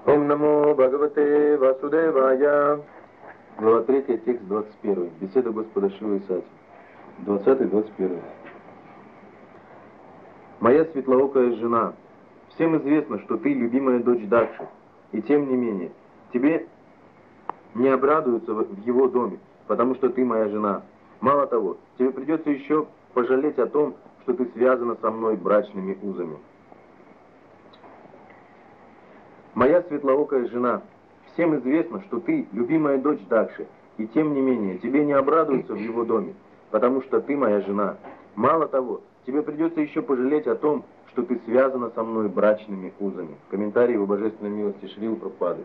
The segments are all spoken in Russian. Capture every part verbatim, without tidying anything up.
Ом намо Бхагавате Васудевая. Глава третья, текст двадцать первый. Беседа Господа Шивы и Сати. двадцатый двадцать первый. Моя светлоокая жена, всем известно, что ты любимая дочь Дакши, и тем не менее, тебе не обрадуются в его доме, потому что ты моя жена. Мало того, тебе придется еще пожалеть о том, что ты связана со мной брачными узами. Моя светлоокая жена, всем известно, что ты любимая дочь Дакши, и тем не менее, тебе не обрадуются в его доме, потому что ты моя жена. Мало того, тебе придется еще пожалеть о том, что ты связана со мной брачными узами. Комментарий его божественной милости Шрилы Прабхупады.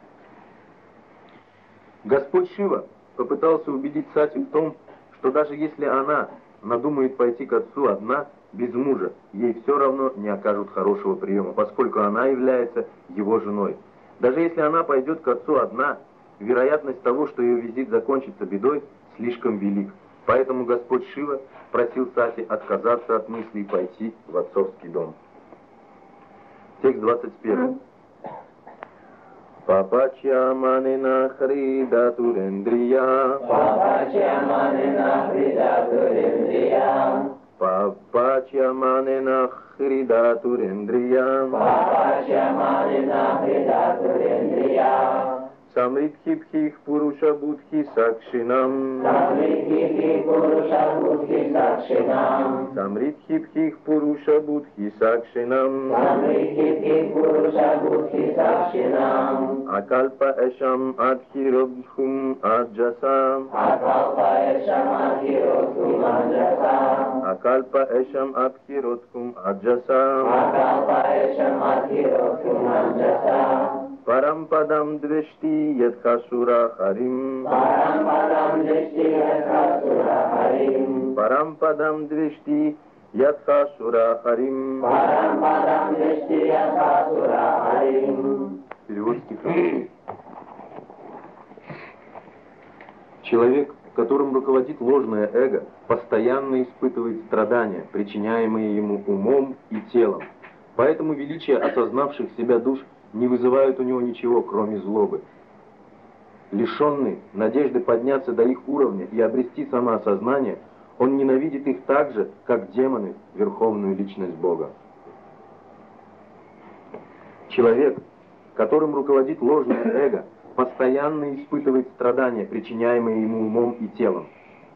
Господь Шива попытался убедить Сати в том, что даже если она надумает пойти к отцу одна, без мужа, ей все равно не окажут хорошего приема, поскольку она является его женой. Даже если она пойдет к отцу одна, вероятность того, что ее визит закончится бедой, слишком велик. Поэтому Господь Шива просил Сати отказаться от мысли и пойти в отцовский дом. Текст двадцать первый. Папачья манина хрида турендрия. Папачья манина хрида турендрия. Папачья манина хрида турендрия. Папачья манина хрида турендрия. Самритхибхих пуруша будхи сакшинам. Самритхибхих пуруша будхи сакшинам. Самритхибхих пуруша будхи сакшинам. Самритхибхих пуруша будхи сакшинам. Акальпа эшам адхиродхум аджасам. Акалпа эшам адхиродхум аджасам. Акальпа эшам адхиродхум аджасам. Акалпа эшам адхиродхум аджасам. Парампадам двешти ядхасура харим. Парампадам двешти ядхасура харим. Парампадам двешти ядхасура харим. Парампадам двешти ядхасура харим. Перевод стиха. Человек, которым руководит ложное эго, постоянно испытывает страдания, причиняемые ему умом и телом. Поэтому величие осознавших себя душ не вызывают у него ничего, кроме злобы. Лишенный надежды подняться до их уровня и обрести самоосознание, он ненавидит их так же, как демоны, верховную личность Бога. Человек, которым руководит ложное эго, постоянно испытывает страдания, причиняемые ему умом и телом.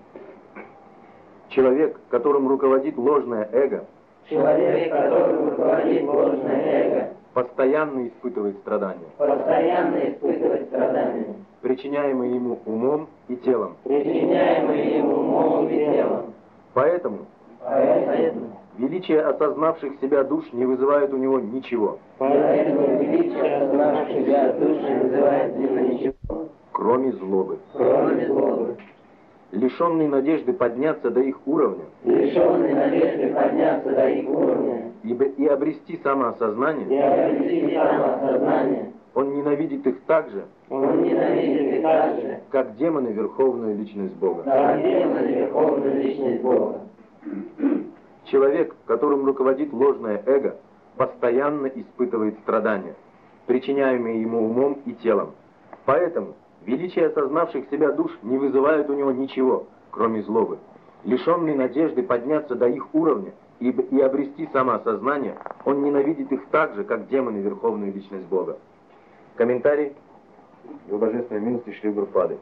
Человек, которым руководит ложное эго, Человек, которым руководит ложное эго, постоянно испытывает страдания, постоянно испытывает страдания, причиняемые ему умом и телом. причиняемые ему умом и телом. Поэтому Поэтому величие осознавших себя душ не вызывает у него ничего, Поэтому величие осознавших себя душ не вызывает в нем ничего, кроме злобы. кроме злобы. Лишенный надежды подняться до их уровня Лишенный надежды подняться до их уровня и, б- и обрести и самоосознание, обрести самоосознание, он ненавидит их так же, он ненавидит их так же, как демоны верховную личность Бога. как демон верховную личность Бога. Человек, которым руководит ложное эго, постоянно испытывает страдания, причиняемые ему умом и телом. Поэтому величие осознавших себя душ не вызывает у него ничего, кроме злобы. Лишенный надежды подняться до их уровня и, б- и обрести самоосознание, он ненавидит их так же, как демоны верховную личность Бога. Комментарий его божественной милости Шрилы Прабхупады.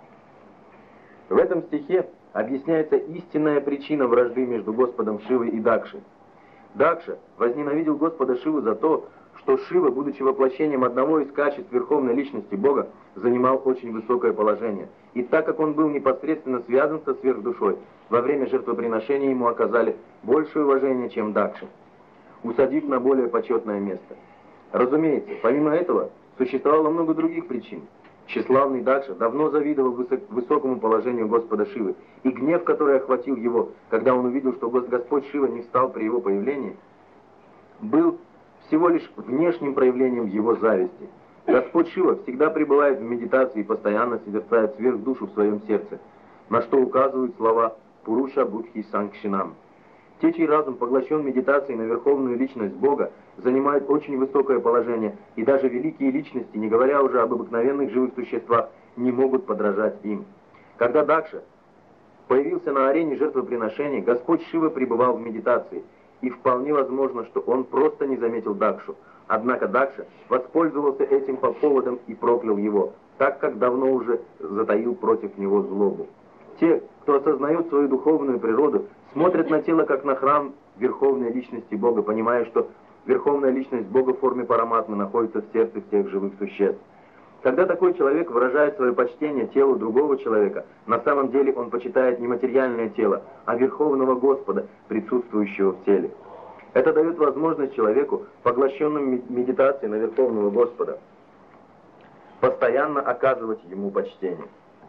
В этом стихе объясняется истинная причина вражды между Господом Шивой и Дакшей. Дакша возненавидел Господа Шиву за то, что Шива, будучи воплощением одного из качеств Верховной Личности Бога, занимал очень высокое положение. И так как он был непосредственно связан со сверхдушой, во время жертвоприношения ему оказали большее уважение, чем Дакша, усадив на более почетное место. Разумеется, помимо этого, существовало много других причин. Тщеславный Дакша давно завидовал высок- высокому положению Господа Шивы, и гнев, который охватил его, когда он увидел, что Гос- Господь Шива не встал при его появлении, был всего лишь внешним проявлением его зависти. Господь Шива всегда пребывает в медитации и постоянно созерцает сверхдушу в своем сердце, на что указывают слова «Пуруша Будхи Санкшинам». Те, чей разум поглощен медитацией на верховную личность Бога, занимают очень высокое положение, и даже великие личности, не говоря уже об обыкновенных живых существах, не могут подражать им. Когда Дакша появился на арене жертвоприношений, Господь Шива пребывал в медитации, и вполне возможно, что он просто не заметил Дакшу. Однако Дакша воспользовался этим по поводам и проклял его, так как давно уже затаил против него злобу. Те, кто осознает свою духовную природу, смотрят на тело как на храм Верховной Личности Бога, понимая, что Верховная Личность Бога в форме параматмы находится в сердце всех живых существ. Когда такой человек выражает свое почтение телу другого человека, на самом деле он почитает не материальное тело, а Верховного Господа, присутствующего в теле. Это дает возможность человеку, поглощенному медитацией на Верховного Господа, постоянно оказывать ему почтение.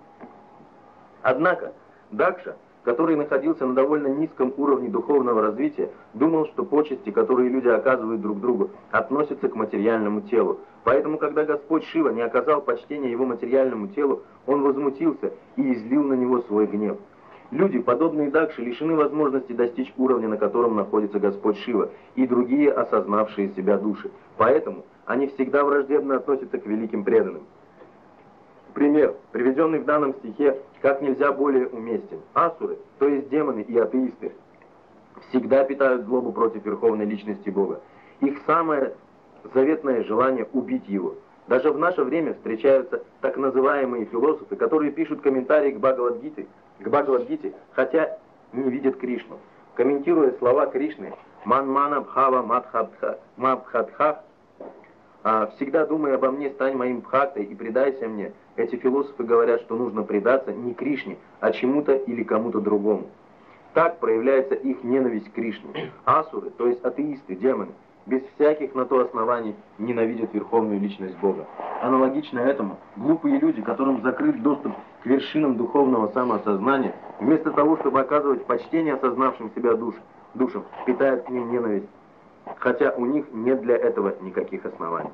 Однако Дакша, который находился на довольно низком уровне духовного развития, думал, что почести, которые люди оказывают друг другу, относятся к материальному телу. Поэтому, когда Господь Шива не оказал почтения его материальному телу, он возмутился и излил на него свой гнев. Люди, подобные Дакше, лишены возможности достичь уровня, на котором находится Господь Шива, и другие осознавшие себя души. Поэтому они всегда враждебно относятся к великим преданным. Пример, приведенный в данном стихе, как нельзя более уместен. Асуры, то есть демоны и атеисты, всегда питают злобу против Верховной Личности Бога. Их самое заветное желание убить его. Даже в наше время встречаются так называемые философы, которые пишут комментарии к Бхагавад-гите, к Бхагавад-гите, хотя не видят Кришну. Комментируя слова Кришны «Ман-мана бхава мадхабдха», «Всегда думай обо мне, стань моим бхактой и предайся мне», эти философы говорят, что нужно предаться не Кришне, а чему-то или кому-то другому. Так проявляется их ненависть к Кришне. Асуры, то есть атеисты, демоны, без всяких на то оснований ненавидят Верховную Личность Бога. Аналогично этому, глупые люди, которым закрыт доступ к вершинам духовного самоосознания, вместо того, чтобы оказывать почтение осознавшим себя душ, душам, питают к ним ненависть, хотя у них нет для этого никаких оснований.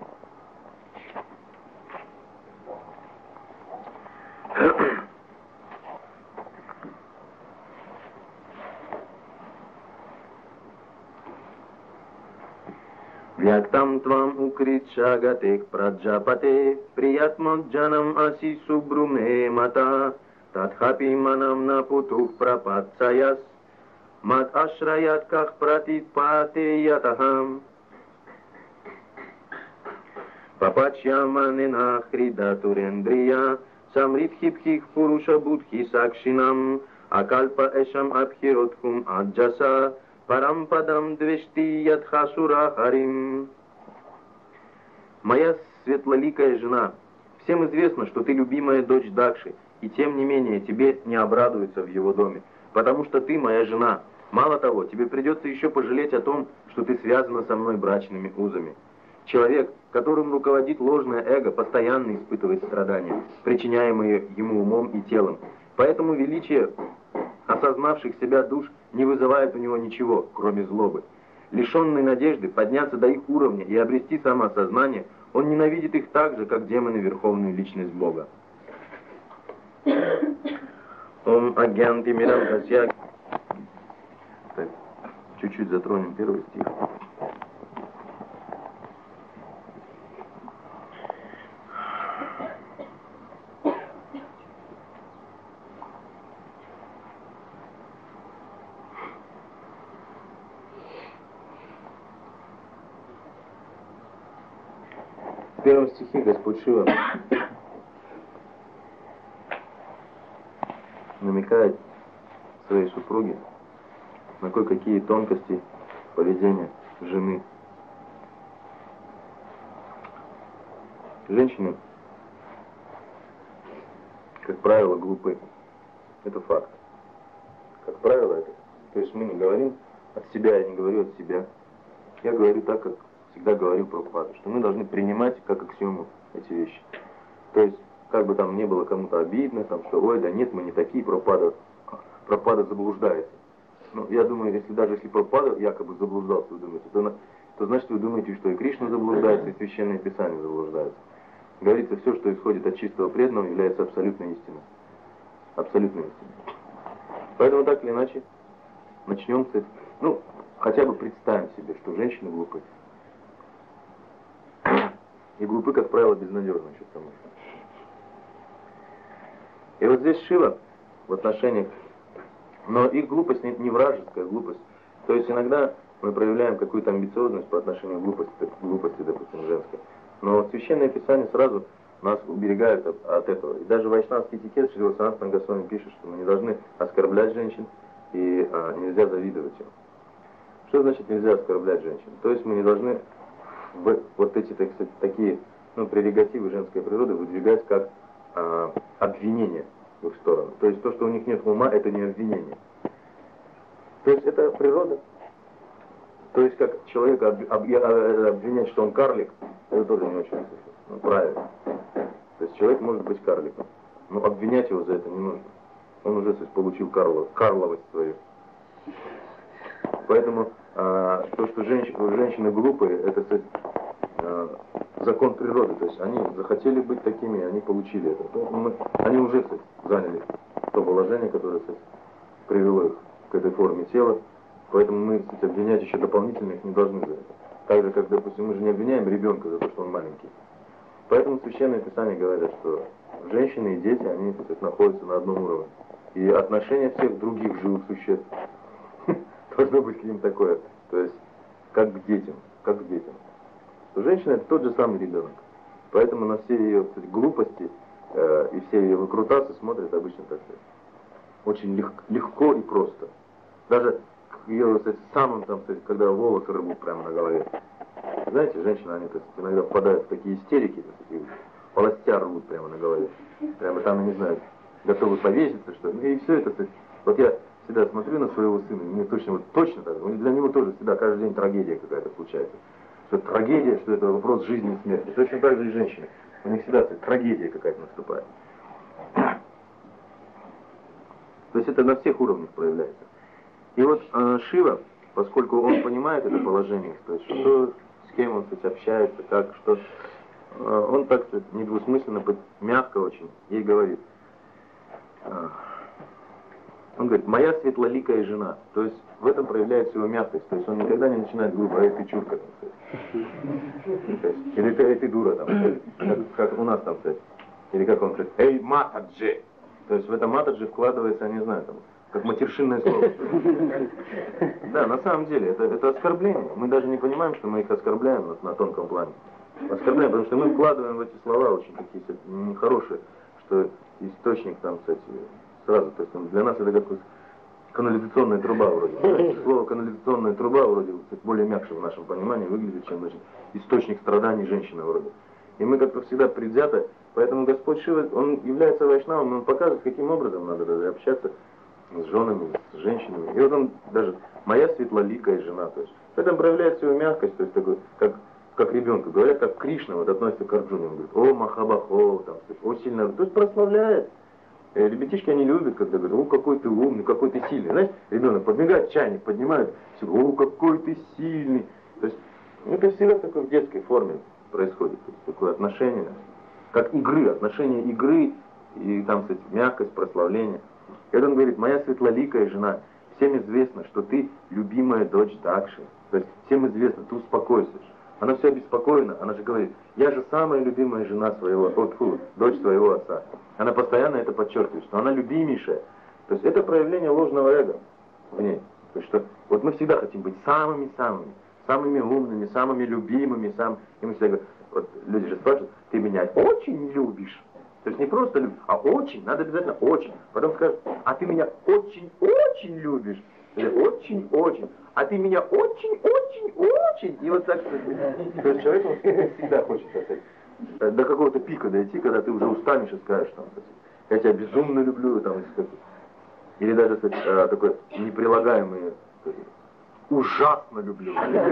Vyaktam tvam ukritshagatek prajapate priyatmajjanam asi subrume mata tathapi manam naputuh prapatsayas mad ashrayat kah pratipate yataham papachyamane hridaturendriya samritхипхих puruша будхи сакшинам акальпа эшам абхиротхум аджаса Парампадам двешти ядхасура харим. Моя светлоликая жена, всем известно, что ты любимая дочь Дакши, и тем не менее тебе не обрадуется в его доме, потому что ты моя жена. Мало того, тебе придется еще пожалеть о том, что ты связана со мной брачными узами. Человек, которым руководит ложное эго, постоянно испытывает страдания, причиняемые ему умом и телом. Поэтому величие осознавших себя душ не вызывает у него ничего, кроме злобы. Лишенный надежды подняться до их уровня и обрести самоосознание, он ненавидит их так же, как демоны Верховную Личность Бога. Ом агьянти мирам хасья. Так, чуть-чуть затронем первый стих. В первом стихе Господь Шива намекает своей супруге на кое-какие тонкости поведения жены. Женщины, как правило, глупы. Это факт. Как правило, это. То есть мы не говорим от себя, я не говорю от себя. Я говорю так, как всегда говорил Прабхупада, что мы должны принимать как аксиому эти вещи. То есть, как бы там ни было кому-то обидно, там, что ой, да нет, мы не такие, Прабхупада, Прабхупада заблуждается. Ну, я думаю, если даже если Прабхупада якобы заблуждался, вы думаете, то, то значит вы думаете, что и Кришна заблуждается, и Священное Писание заблуждается. Говорится, все, что исходит от чистого преданного, является абсолютной истиной. Абсолютной истиной. Поэтому так или иначе, начнем с этого. Ну, хотя бы представим себе, что женщины глупы. И глупы, как правило, безнадежно еще к тому же. И вот здесь Шива в отношениях, но их глупость не, не вражеская глупость. То есть иногда мы проявляем какую-то амбициозность по отношению к глупости, к глупости, допустим, женской. Но Священное Писание сразу нас уберегает от, от этого. И даже вайшнавский этикет Шрила Санатана Госвами пишет, что мы не должны оскорблять женщин и а, нельзя завидовать им. Что значит нельзя оскорблять женщин? То есть мы не должны в, вот эти, так сказать, такие ну, прерогативы женской природы выдвигать как а, обвинение в их сторону. То есть то, что у них нет ума, это не обвинение. То есть это природа. То есть как человека об, об, обвинять, что он карлик, это тоже не очень ну, правильно. То есть человек может быть карликом, но обвинять его за это не нужно. Он уже кстати, получил карлов, карловость свою. Поэтому а, то, что женщины, женщины глупые, это кстати, а, закон природы. То есть они захотели быть такими, они получили это. Мы, они уже кстати, заняли то положение, которое кстати, привело их к этой форме тела. Поэтому мы, кстати, обвинять еще дополнительно их не должны за это. Так же, как, допустим, мы же не обвиняем ребенка за то, что он маленький. Поэтому Священное Писание говорят, что женщины и дети, они, кстати, находятся на одном уровне. И отношение всех других живых существ должно быть к ним такое. То есть, как к детям, как к детям. Что женщина это тот же самый ребенок. Поэтому на все ее, кстати, глупости э, и все ее выкрутасы смотрят обычно так сказать, очень лег, легко и просто. Даже ее, кстати, самым там, кстати, когда волосы рвут прямо на голове. Знаете, женщины, они кстати, иногда впадают в такие истерики, кстати, полостя рвут прямо на голове. Прямо там, я не знаю, готовы повеситься, что ли. И все это, кстати, вот я всегда смотрю на своего сына, мне точно, вот точно так, для него тоже всегда каждый день трагедия какая-то случается. Что это трагедия, что это вопрос жизни и смерти. Точно так же и женщины. У них всегда кстати, трагедия какая-то наступает. То есть это на всех уровнях проявляется. И вот э, Шива, поскольку он понимает это положение, то есть что, с кем он кстати, общается, как, что, э, он так кстати, недвусмысленно, мягко очень ей говорит. Э, он говорит, моя светлоликая жена. То есть в этом проявляется его мягкость. То есть он никогда не начинает грубо, эй, ты чурка, там, кстати. Есть, или ты, эй, ты дура, там, как, как у нас там, кстати. Или как он говорит, эй, матаджи. То есть в это матаджи вкладывается, я не знаю, там, как матершинное слово. Да, на самом деле, это, это оскорбление. Мы даже не понимаем, что мы их оскорбляем на, на тонком плане. Оскорбляем, потому что мы вкладываем в эти слова очень какие-то нехорошие, что источник там, кстати, сразу, то есть для нас это как канализационная труба вроде. Слово канализационная труба вроде кстати, более мягче в нашем понимании выглядит, чем значит, источник страданий женщины вроде. И мы как-то всегда предвзято, поэтому Господь Шива, он является вайшнавом, он показывает, каким образом надо даже общаться с женами, с женщинами. И вот он даже, моя светлоликая жена, то есть в этом проявляется его мягкость, то есть такой, как, как ребенку, говорят, как Кришна, вот относится к Арджуне, он говорит, о, Махабахо, там, о, сильно, то есть прославляет. И ребятишки, они любят, когда говорят, о, какой ты умный, какой ты сильный. Знаешь, ребенок подбегает, чайник поднимает, все, о, какой ты сильный. То есть, это всегда в такой в детской форме происходит, то есть, такое отношение, как игры, отношение игры, и там, кстати, мягкость, прославление. И он говорит, моя светлоликая жена, всем известно, что ты любимая дочь Дакши. То есть всем известно, ты успокойся. Она все обеспокоена, она же говорит, я же самая любимая жена своего, вот, фу, дочь своего отца. Она постоянно это подчеркивает, что она любимейшая. То есть это проявление ложного эго в ней. То есть что вот мы всегда хотим быть самыми-самыми, самыми умными, самыми любимыми, сам... и мы всегда говорим, вот люди же спрашивают, ты меня очень любишь. То есть не просто любишь, а очень, надо обязательно очень. Потом скажут, а ты меня очень-очень любишь. Очень-очень. А ты меня очень-очень-очень. И вот так, то есть человек всегда хочет до какого-то пика дойти, когда ты уже устанешь и скажешь, там, я тебя безумно люблю, там, или даже кстати, такое неприлагаемое, ужасно люблю.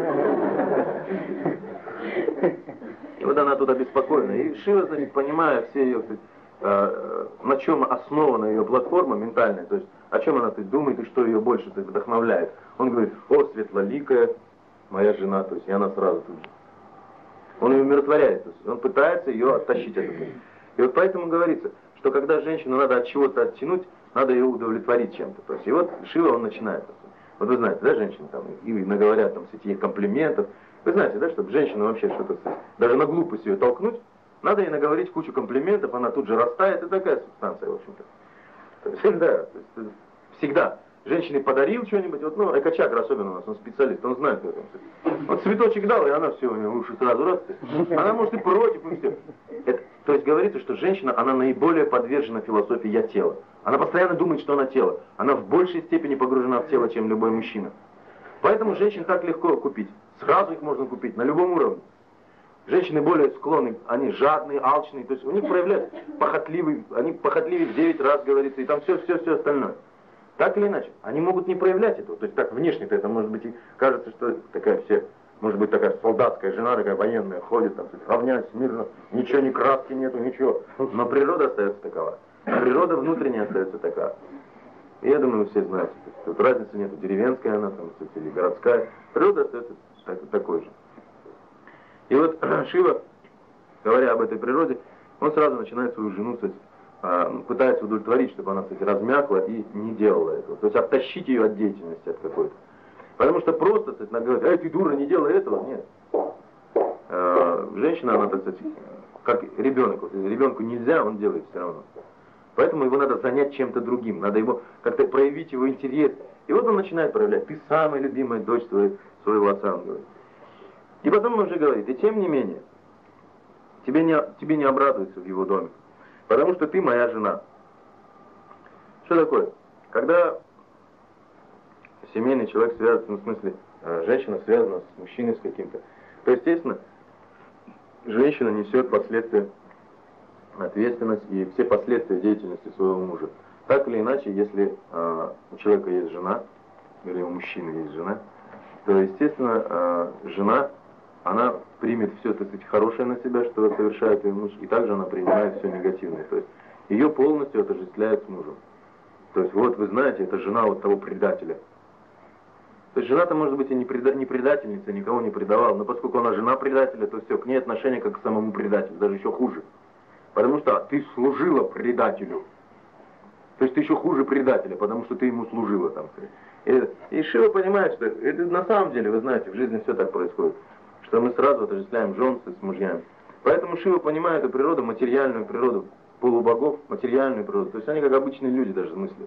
И вот она тут обеспокоена. И Шива, значит, понимая все ее, кстати, э, на чем основана ее платформа ментальная, то есть о чем она кстати, думает и что ее больше кстати, вдохновляет. Он говорит, о, светлоликая моя жена, то есть и она сразу тут же. Он ее умиротворяет, то есть он пытается ее оттащить от этого. И вот поэтому говорится, что когда женщину надо от чего-то оттянуть, надо ее удовлетворить чем-то. То есть и вот Шива он начинает. Вот вы знаете, да, женщины там, и наговорят там сети комплиментов. Вы знаете, да, чтобы женщину вообще что-то, даже на глупость ее толкнуть, надо ей наговорить кучу комплиментов, она тут же растает, и такая субстанция, в общем-то. То есть, да, то есть, всегда. Женщине подарил что-нибудь, вот, ну, экочакр особенно у нас, он специалист, он знает, в этом. Вот цветочек дал, и она все, у нее уши сразу раз. Она может и против, и все. Это, то есть говорится, что женщина, она наиболее подвержена философии «я тело». Она постоянно думает, что она тело. Она в большей степени погружена в тело, чем любой мужчина. Поэтому женщин так легко купить. Сразу их можно купить, на любом уровне. Женщины более склонны, они жадные, алчные, то есть у них проявляется похотливый, они похотливее в девять раз, говорится, и там все-все-все остальное. Так или иначе, они могут не проявлять этого. То есть так внешне-то это может быть и кажется, что такая все, может быть такая солдатская жена, такая военная, ходит там, равняется мирно, ничего, ни краски нету, ничего. Но природа остается такова. Природа внутренняя остается такова. И я думаю, вы все знаете, тут разницы нету, деревенская она там, или городская. Природа остается так, такой же. И вот Шива, говоря об этой природе, он сразу начинает свою жену, кстати, пытается удовлетворить, чтобы она, кстати, размякла и не делала этого. То есть оттащить ее от деятельности от какой-то. Потому что просто, кстати, она говорит, эй, ты дура, не делай этого. Нет. А, женщина, она, так сказать, как ребенок. Вот, ребенку нельзя, он делает все равно. Поэтому его надо занять чем-то другим. Надо его как-то проявить его интерес. И вот он начинает проявлять. Ты самая любимая дочь своего, своего отца, он говорит. И потом он уже говорит, и тем не менее, тебе не, тебе не обрадуется в его доме. Потому что ты моя жена. Что такое? Когда семейный человек связан, ну, в смысле, женщина связана с мужчиной с каким-то, то, естественно, женщина несет последствия, ответственность и все последствия деятельности своего мужа. Так или иначе, если э, у человека есть жена, или у мужчины есть жена, то, естественно, э, жена, она примет все, так сказать, хорошее на себя, что совершает ее муж, и также она принимает все негативное. То есть ее полностью отождествляет с мужем. То есть вот вы знаете, это жена вот того предателя. То есть жена-то может быть и не, преда- не предательница, никого не предавала, но поскольку она жена предателя, то все, к ней отношение как к самому предателю, даже еще хуже. Потому что ты служила предателю. То есть ты еще хуже предателя, потому что ты ему служила там. И, и Шива понимает, что это на самом деле, вы знаете, в жизни все так происходит. Что мы сразу отождествляем жен с мужьями. Поэтому Шива понимает эту природу, материальную природу полубогов, материальную природу. То есть они как обычные люди даже мыслят.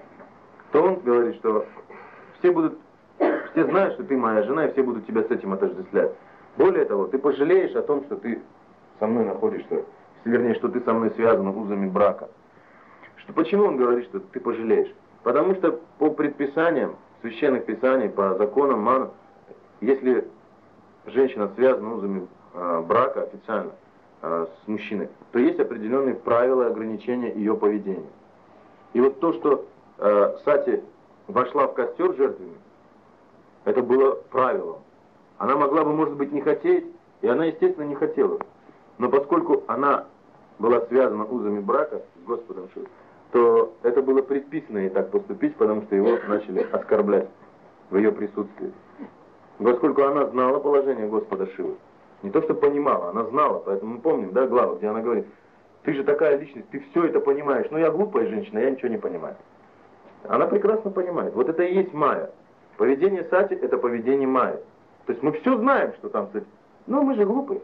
То он говорит, что все будут, все знают, что ты моя жена, и все будут тебя с этим отождествлять. Более того, ты пожалеешь о том, что ты со мной находишься, вернее, что ты со мной связан узами брака. Что, почему он говорит, что ты пожалеешь? Потому что по предписаниям священных писаний, по законам Ману, если женщина связана узами э, брака официально э, с мужчиной, то есть определенные правила и ограничения ее поведения. И вот то, что э, Сати вошла в костер жертвенный, это было правилом. Она могла бы, может быть, не хотеть, и она, естественно, не хотела. Но поскольку она была связана узами брака с Господом Шивой, то это было предписано ей так поступить, потому что его начали оскорблять в ее присутствии. Поскольку она знала положение Господа Шивы, не то что понимала, она знала, поэтому мы помним, да, главу, где она говорит, ты же такая личность, ты все это понимаешь, но я глупая женщина, я ничего не понимаю. Она прекрасно понимает, вот это и есть майя. Поведение Сати — это поведение майя. То есть мы все знаем, что там, кстати, но мы же глупые.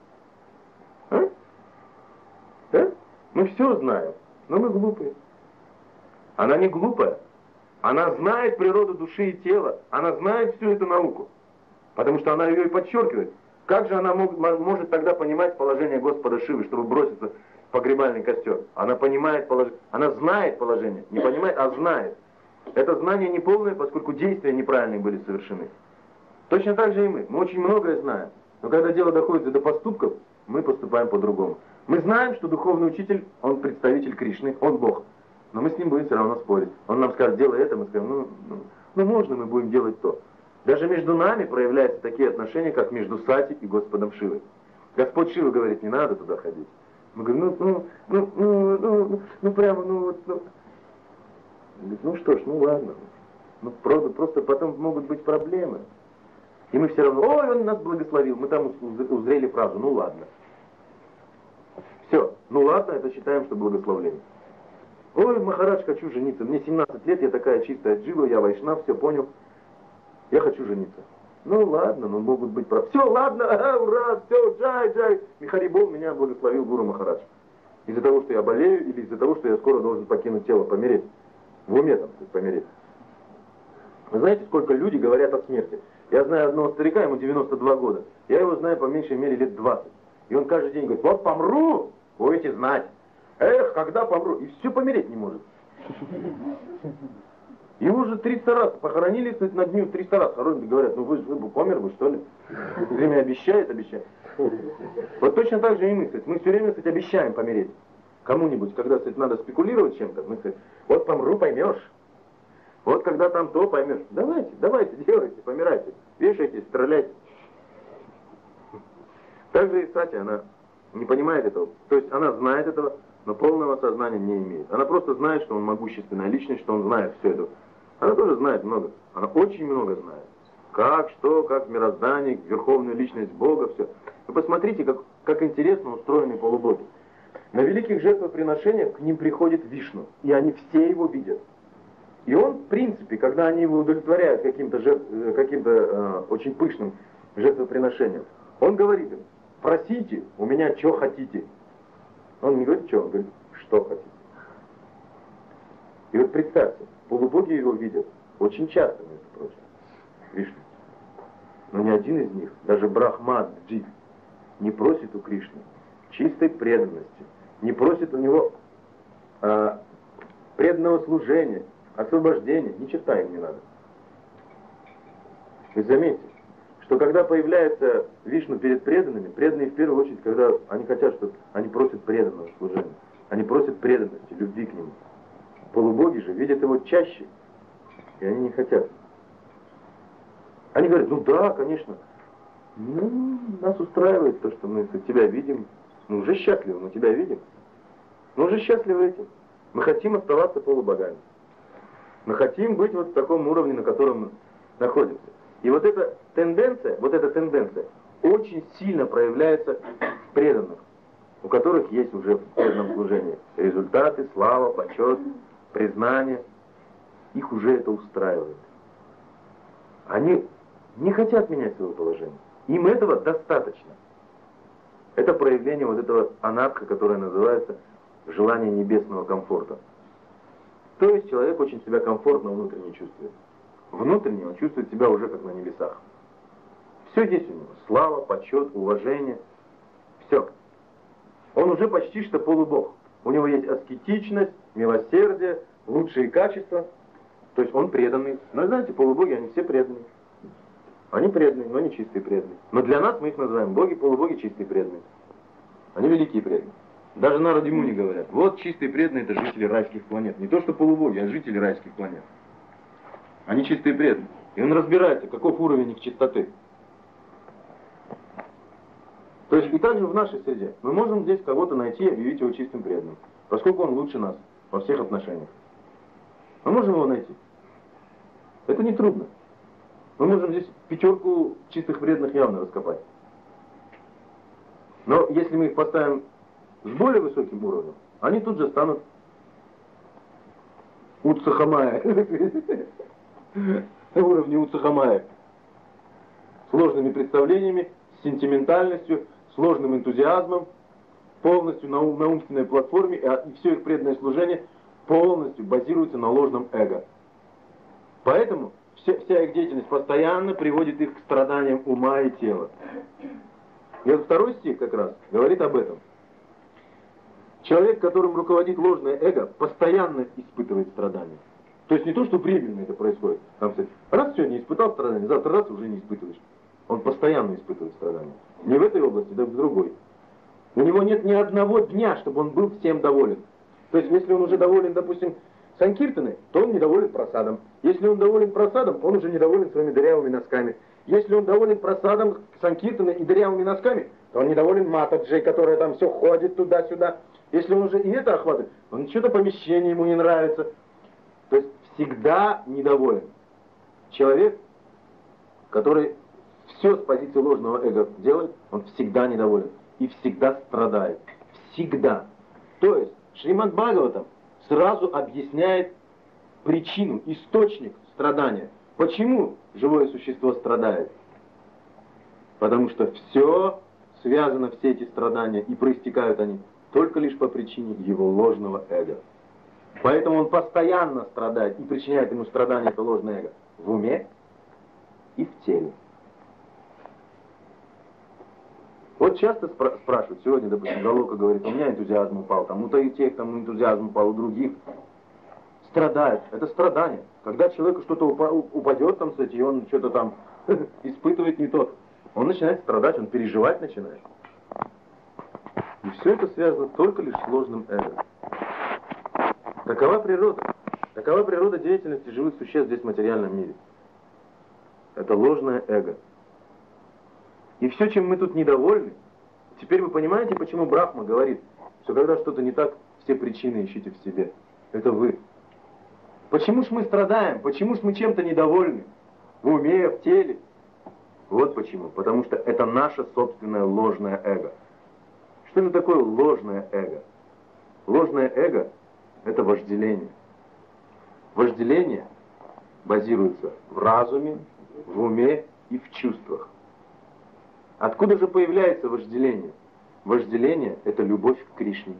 А? Да? Мы все знаем, но мы глупые. Она не глупая. Она знает природу души и тела. Она знает всю эту науку. Потому что она ее и подчеркивает. Как же она мог, может тогда понимать положение Господа Шивы, чтобы броситься в погребальный костер? Она понимает положение. Она знает положение. Не понимает, а знает. Это знание неполное, поскольку действия неправильные были совершены. Точно так же и мы. Мы очень многое знаем. Но когда дело доходит до поступков, мы поступаем по-другому. Мы знаем, что духовный учитель, он представитель Кришны, он Бог. Но мы с ним будем все равно спорить. Он нам скажет, делай это, мы скажем, ну, ну, ну можно мы будем делать то. Даже между нами проявляются такие отношения, как между Сати и Господом Шивой. Господь Шива говорит, не надо туда ходить. Мы говорим, ну, ну, ну, ну, ну, ну, ну прямо, ну, вот, ну. Говорит, ну что ж, ну ладно. Ну, просто, просто потом могут быть проблемы. И мы все равно, ой, он нас благословил, мы там узрели фразу, ну ладно. Все, ну ладно, это считаем, что благословление. Ой, Махарадж, хочу жениться, мне семнадцать лет, я такая чистая джива, я вайшнав, все понял. Я хочу жениться. Ну ладно, ну могут быть прав. Все, ладно, ага, ура, все, джай, джай. Михарибол меня благословил Гуру Махарадж. Из-за того, что я болею, или из-за того, что я скоро должен покинуть тело, помереть. В уме там, помереть. Вы знаете, сколько люди говорят о смерти? Я знаю одного старика, ему девяносто два года. Я его знаю по меньшей мере лет двадцать. И он каждый день говорит, вот помру, будете знать. Эх, когда помру? И все помереть не может. Его уже триста раз похоронили, кстати, на дню триста раз хоронят, говорят, ну вы, вы помер вы, что ли? Время обещает, обещает. Вот точно так же и мы, кстати. Мы все время, кстати, обещаем помереть. Кому-нибудь, когда, кстати, надо спекулировать чем-то, мы, кстати, вот помру, поймешь. Вот когда там то поймешь. Давайте, давайте, делайте, помирайте. Вешайте, стреляйте. Также и Сати, она не понимает этого. То есть она знает этого, но полного сознания не имеет. Она просто знает, что он могущественная личность, что он знает все это. Она тоже знает много. Она очень много знает. Как, что, как мироздание, верховную личность Бога, все. Вы посмотрите, как, как интересно устроены полубоги. На великих жертвоприношениях к ним приходит Вишну, и они все его видят. И он, в принципе, когда они его удовлетворяют каким-то жертв, каким-то э, очень пышным жертвоприношением, он говорит им, просите у меня, что хотите. Он не говорит, что, он говорит, что хотите. И вот представьте, полубоги его видят очень часто, между прочим, Кришну. Но ни один из них, даже Брахма Джив, не просит у Кришны чистой преданности, не просит у него э, преданного служения, освобождения, ни черта им не надо. Вы заметьте, что когда появляется Вишну перед преданными, преданные в первую очередь, когда они хотят, чтобы они просят преданного служения, они просят преданности, любви к нему. Полубоги же видят его чаще, и они не хотят. Они говорят, ну да, конечно, ну, нас устраивает то, что мы тебя видим, мы уже счастливы, мы тебя видим, мы уже счастливы этим. Мы хотим оставаться полубогами. Мы хотим быть вот в таком уровне, на котором мы находимся. И вот эта тенденция, вот эта тенденция очень сильно проявляется в преданных, у которых есть уже в преданном служении результаты, слава, почет, признание. Их уже это устраивает. Они не хотят менять свое положение. Им этого достаточно. Это проявление вот этого анарха, которое называется желание небесного комфорта. То есть человек очень себя комфортно внутренне чувствует. Внутренне он чувствует себя уже как на небесах. Все здесь у него. Слава, почет, уважение. Все. Он уже почти что полубог. У него есть аскетичность, милосердие, лучшие качества. То есть он преданный. Но знаете, полубоги, они все преданные. Они преданные, но не чистые преданные. Но для нас мы их называем боги, полубоги, чистые преданные. Они великие преданные. Даже Нарад и Муни говорят, вот чистые преданные это жители райских планет. Не то что полубоги, а жители райских планет. Они чистые преданные. И он разбирается, каков уровень их чистоты. То есть и также в нашей среде мы можем здесь кого-то найти и объявить его чистым преданным. Поскольку он лучше нас во всех отношениях. Мы можем его найти. Это не трудно. Мы можем здесь пятерку чистых преданных явно раскопать. Но если мы их поставим с более высоким уровнем, они тут же станут Уцахамая. На уровне Уцахамая. Сложными представлениями, с сентиментальностью, сложным энтузиазмом, полностью на, ум, на умственной платформе, и все их преданное служение полностью базируется на ложном эго. Поэтому вся, вся их деятельность постоянно приводит их к страданиям ума и тела. И вот второй стих как раз говорит об этом. Человек, которым руководит ложное эго, постоянно испытывает страдания. То есть не то, что временно это происходит. Там, кстати, раз сегодня испытал страдания, завтра раз уже не испытываешь. Он постоянно испытывает страдания. Не в этой области, да в другой. У него нет ни одного дня, чтобы он был всем доволен. То есть если он уже доволен, допустим, Санкиртаной, то он недоволен просадом. Если он доволен просадом, он уже недоволен своими дырявыми носками. Если он доволен просадом Санкиртаной и дырявыми носками, то он недоволен Матаджей, которая там все ходит туда-сюда. Если он уже и это охватывает, он что-то помещение ему не нравится. То есть всегда недоволен. Человек, который все с позиции ложного эго делает, он всегда недоволен. И всегда страдает. Всегда. То есть Шримад Бхагаватам сразу объясняет причину, источник страдания. Почему живое существо страдает? Потому что все связано, все эти страдания, и проистекают они только лишь по причине его ложного эго. Поэтому он постоянно страдает, и причиняет ему страдания это ложное эго в уме и в теле. Вот часто спра- спрашивают, сегодня, допустим, Галока говорит, у меня энтузиазм упал, там у тех, там энтузиазм упал, у других. Страдает. Это страдание. Когда человеку что-то упа- упадет, там, кстати, и он что-то там испытывает не то, он начинает страдать, он переживать начинает. И все это связано только лишь с ложным эго. Такова природа. Такова природа деятельности живых существ здесь в материальном мире. Это ложное эго. И все, чем мы тут недовольны, теперь вы понимаете, почему Брахма говорит, что когда что-то не так, все причины ищите в себе. Это вы. Почему ж мы страдаем? Почему ж мы чем-то недовольны? В уме, в теле? Вот почему. Потому что это наше собственное ложное эго. Что же такое ложное эго? Ложное эго – это вожделение. Вожделение базируется в разуме, в уме и в чувствах. Откуда же появляется вожделение? Вожделение – это любовь к Кришне.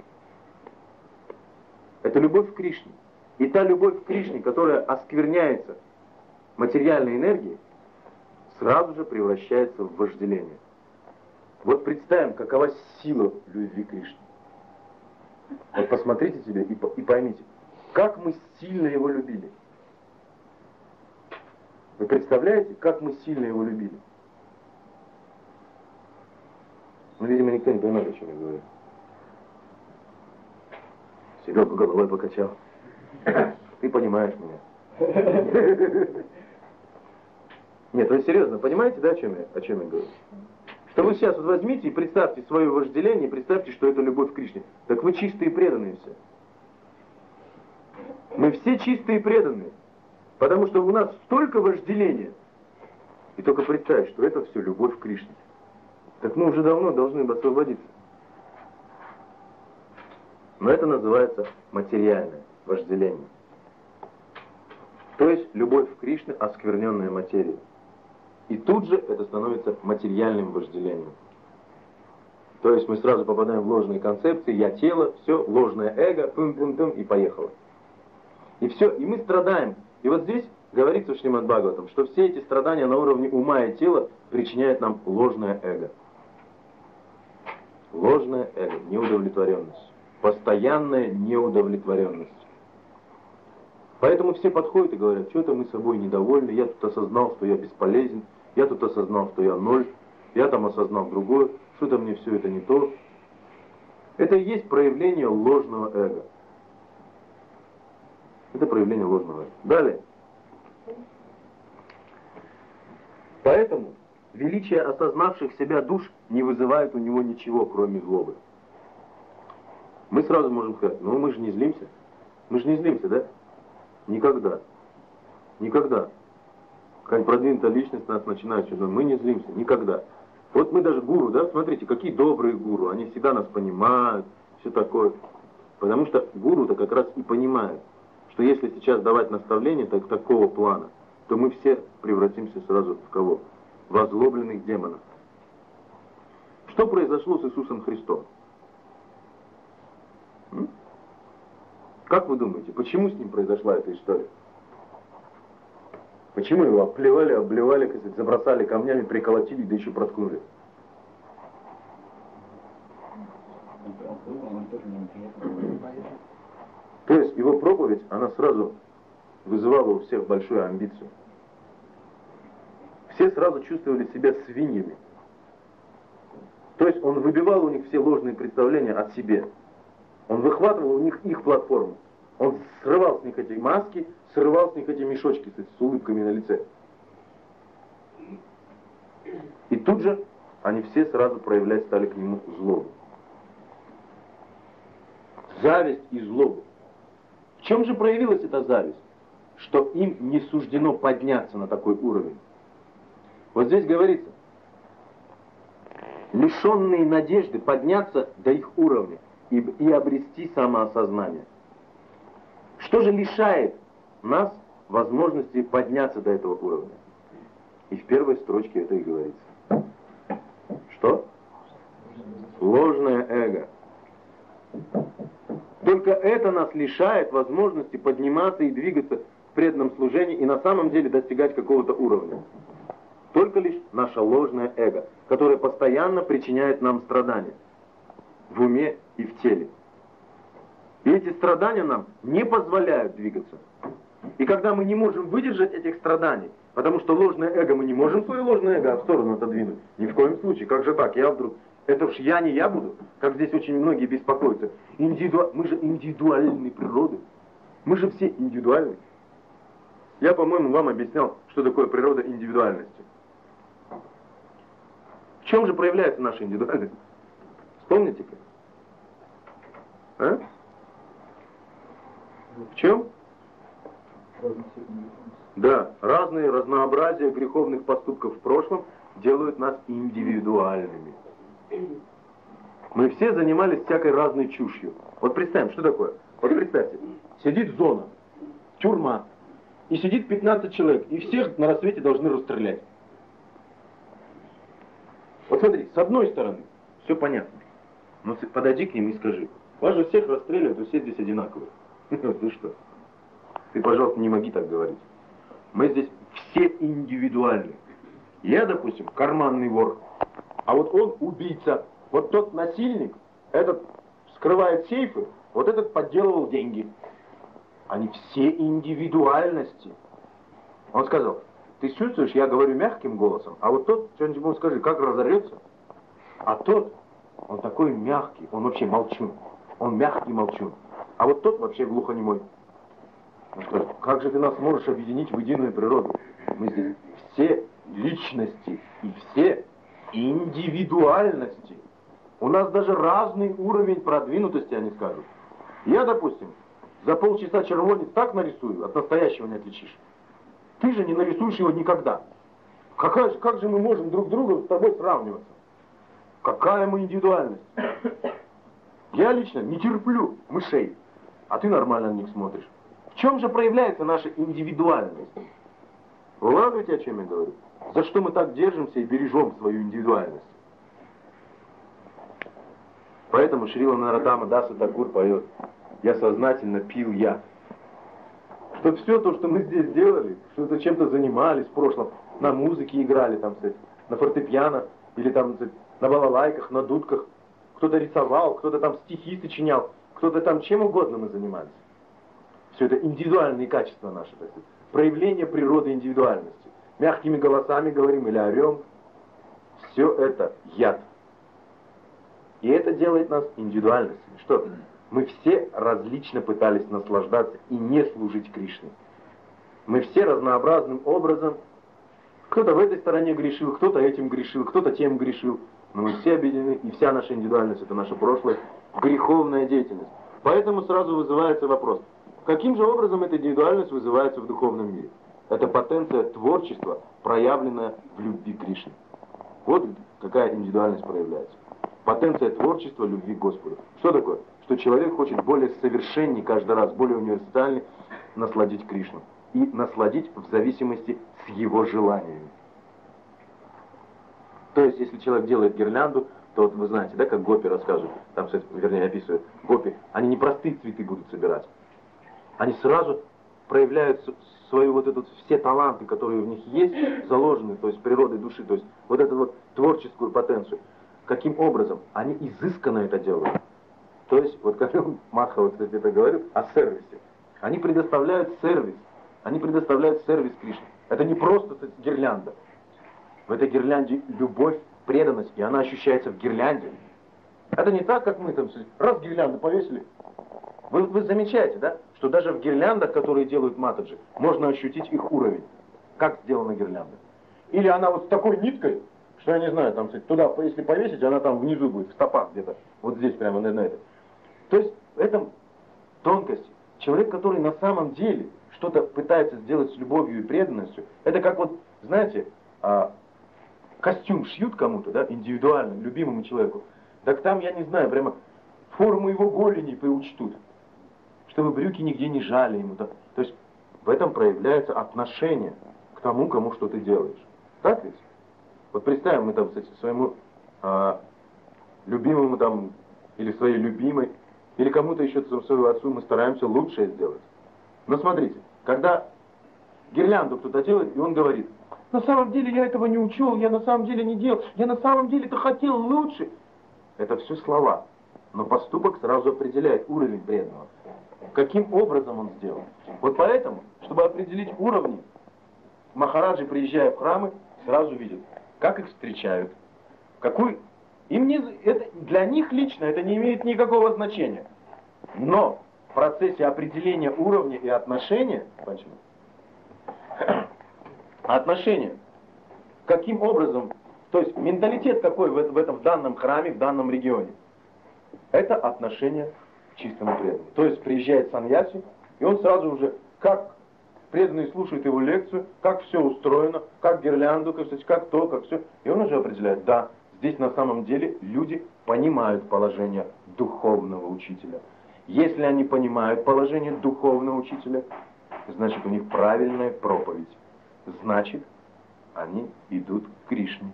Это любовь к Кришне. И та любовь к Кришне, которая оскверняется материальной энергией, сразу же превращается в вожделение. Вот представим, какова сила любви к Кришне. Вот посмотрите себе и, и поймите, как мы сильно его любили. Вы представляете, как мы сильно его любили? Ну, видимо, никто не понимает, о чем я говорю. Серега головой покачал. Ты понимаешь меня. Нет, вы серьезно, понимаете, да, о чем я, о чем я говорю? Что вы сейчас вот возьмите и представьте свое вожделение, представьте, что это любовь к Кришне. Так вы чистые и преданные все. Мы все чистые и преданные. Потому что у нас столько вожделения. И только представить, что это все любовь к Кришне. Так мы уже давно должны бы освободиться. Но это называется материальное вожделение. То есть любовь к Кришне, оскверненная материей. И тут же это становится материальным вожделением. То есть мы сразу попадаем в ложные концепции, я тело, все, ложное эго, пым-пым-пым, и поехало. И все, и мы страдаем. И вот здесь говорится в Шримад Бхагаватам, что все эти страдания на уровне ума и тела причиняют нам ложное эго. Ложное эго, неудовлетворенность. Постоянная неудовлетворенность. Поэтому все подходят и говорят, что-то мы собой недовольны, я тут осознал, что я бесполезен, я тут осознал, что я ноль, я там осознал другое, что-то мне все это не то. Это и есть проявление ложного эго. Это проявление ложного эго. Далее. Поэтому величие осознавших себя душ не вызывает у него ничего, кроме злобы. Мы сразу можем сказать, ну мы же не злимся. Мы же не злимся, да? Никогда. Никогда. Какая-нибудь продвинутая личность нас начинает что-то, мы не злимся. Никогда. Вот мы даже гуру, да, смотрите, какие добрые гуру. Они всегда нас понимают, все такое. Потому что гуру-то как раз и понимает, что если сейчас давать наставления так, такого плана, то мы все превратимся сразу в кого? В озлобленных демонов. Что произошло с Иисусом Христом? М? Как вы думаете, почему с ним произошла эта история? Почему его обплевали, обливали, как сказать, забросали камнями, приколотили, да еще проткнули? То есть его проповедь, она сразу вызывала у всех большую амбицию. Все сразу чувствовали себя свиньями. То есть он выбивал у них все ложные представления о себе. Он выхватывал у них их платформу. Он срывал с них эти маски, срывал с них эти мешочки с улыбками на лице. И тут же они все сразу проявлять стали к нему злобу. Зависть и злобу. В чем же проявилась эта зависть? Что им не суждено подняться на такой уровень. Вот здесь говорится, лишенные надежды подняться до их уровня и, и обрести самоосознание. Что же лишает нас возможности подняться до этого уровня. И в первой строчке это и говорится. Что? Ложное эго. Только это нас лишает возможности подниматься и двигаться в преданном служении и на самом деле достигать какого-то уровня. Только лишь наше ложное эго, которое постоянно причиняет нам страдания в уме и в теле. И эти страдания нам не позволяют двигаться. И когда мы не можем выдержать этих страданий, потому что ложное эго, мы не можем свое ложное эго в сторону отодвинуть. Ни в коем случае. Как же так? Я вдруг... Это уж я не я буду, как здесь очень многие беспокоятся. Индивиду... Мы же индивидуальной природы. Мы же все индивидуальны. Я, по-моему, вам объяснял, что такое природа индивидуальности. В чем же проявляется наша индивидуальность? Вспомните-ка. А? В чем? Да, разные разнообразия греховных поступков в прошлом делают нас индивидуальными. Мы все занимались всякой разной чушью. Вот представим, что такое? Вот представьте, сидит зона, тюрьма, и сидит пятнадцать человек, и всех на рассвете должны расстрелять. Вот смотри, с одной стороны, все понятно. Но подойди к ним и скажи, вас же всех расстреливают, вы все здесь одинаковые. Ты что? Ты, пожалуйста, не моги так говорить. Мы здесь все индивидуальны. Я, допустим, карманный вор, а вот он убийца. Вот тот насильник, этот скрывает сейфы, вот этот подделывал деньги. Они все индивидуальности. Он сказал, ты чувствуешь, я говорю мягким голосом, а вот тот, что-нибудь ему скажи, как разорется. А тот, он такой мягкий, он вообще молчун. Он мягкий молчун. А вот тот вообще глухонемой. Он скажет, как же ты нас можешь объединить в единую природу? Мы здесь все личности и все индивидуальности. У нас даже разный уровень продвинутости, они скажут. Я, допустим, за полчаса червонец так нарисую, от настоящего не отличишь. Ты же не нарисуешь его никогда. Какая же, как же мы можем друг друга с тобой сравниваться? Какая мы индивидуальность? Я лично не терплю мышей, а ты нормально на них смотришь. В чем же проявляется наша индивидуальность? Вы улавливаете, о чем я говорю? За что мы так держимся и бережем свою индивидуальность? Поэтому Шрила Нароттама Даса Такур поет: «Я сознательно пил яд». Что все то, что мы здесь делали, что-то чем-то занимались в прошлом, на музыке играли, там, кстати, на фортепиано, или там, кстати, на балалайках, на дудках, кто-то рисовал, кто-то там стихи сочинял, кто-то там чем угодно мы занимались. Все это индивидуальные качества наши, так сказать, проявление природы индивидуальности. Мягкими голосами говорим или орем. Все это яд. И это делает нас индивидуальностями. Что? Мы все различно пытались наслаждаться и не служить Кришне. Мы все разнообразным образом, кто-то в этой стороне грешил, кто-то этим грешил, кто-то тем грешил. Но мы все объединены, и вся наша индивидуальность, это наше прошлое, греховная деятельность. Поэтому сразу вызывается вопрос, каким же образом эта индивидуальность вызывается в духовном мире? Это потенция творчества, проявленная в любви к Кришне. Вот какая индивидуальность проявляется. Потенция творчества, любви к Господу. Что такое? Что человек хочет более совершенней каждый раз, более универсальней насладить Кришну. И насладить в зависимости с его желаниями. То есть, если человек делает гирлянду, то вот вы знаете, да, как гопи рассказывают, там, кстати, вернее, описывают, гопи, они не простые цветы будут собирать. Они сразу проявляют свою вот эту, все таланты, которые в них есть, заложены, то есть природой души, то есть вот эту вот творческую потенцию. Каким образом? Они изысканно это делают. То есть, вот как Мадхава, кстати, это говорит о сервисе. Они предоставляют сервис. Они предоставляют сервис Кришне. Это не просто, кстати, гирлянда. В этой гирлянде любовь, преданность, и она ощущается в гирлянде. Это не так, как мы там раз гирлянду повесили. Вы, вы замечаете, да, что даже в гирляндах, которые делают матаджи, можно ощутить их уровень. Как сделана гирлянда. Или она вот с такой ниткой, что я не знаю, там, туда, если повесить, она там внизу будет, в стопах где-то, вот здесь прямо на, на это. То есть в этом тонкости. Человек, который на самом деле что-то пытается сделать с любовью и преданностью, это как вот, знаете, а, костюм шьют кому-то, да, индивидуально, любимому человеку. Так там, я не знаю, прямо форму его голени поучтут, чтобы брюки нигде не жали ему. Да. То есть В этом проявляется отношение к тому, кому что ты делаешь. Так ведь? Вот представим, мы там, кстати, своему а, любимому там, или своей любимой, или кому-то еще, там, своему отцу, мы стараемся лучшее сделать. Но смотрите, когда гирлянду кто-то делает, и он говорит: на самом деле я этого не учел, я на самом деле не делал, я на самом деле-то хотел лучше. Это все слова. Но поступок сразу определяет уровень преданного. Каким образом он сделал. Вот поэтому, чтобы определить уровни, махараджи, приезжая в храмы, сразу видят, как их встречают. Какую... Им не... это... Для них лично это не имеет никакого значения. Но в процессе определения уровня и отношения, почему? Отношения, каким образом, то есть менталитет какой в этом в данном храме, в данном регионе, это отношение к чистому преданному. То есть приезжает саньяси, и он сразу уже, как преданные слушают его лекцию, как все устроено, как гирлянду, как то, как все, и он уже определяет: да, здесь на самом деле люди понимают положение духовного учителя. Если они понимают положение духовного учителя, значит, у них правильная проповедь. Значит, они идут к Кришне.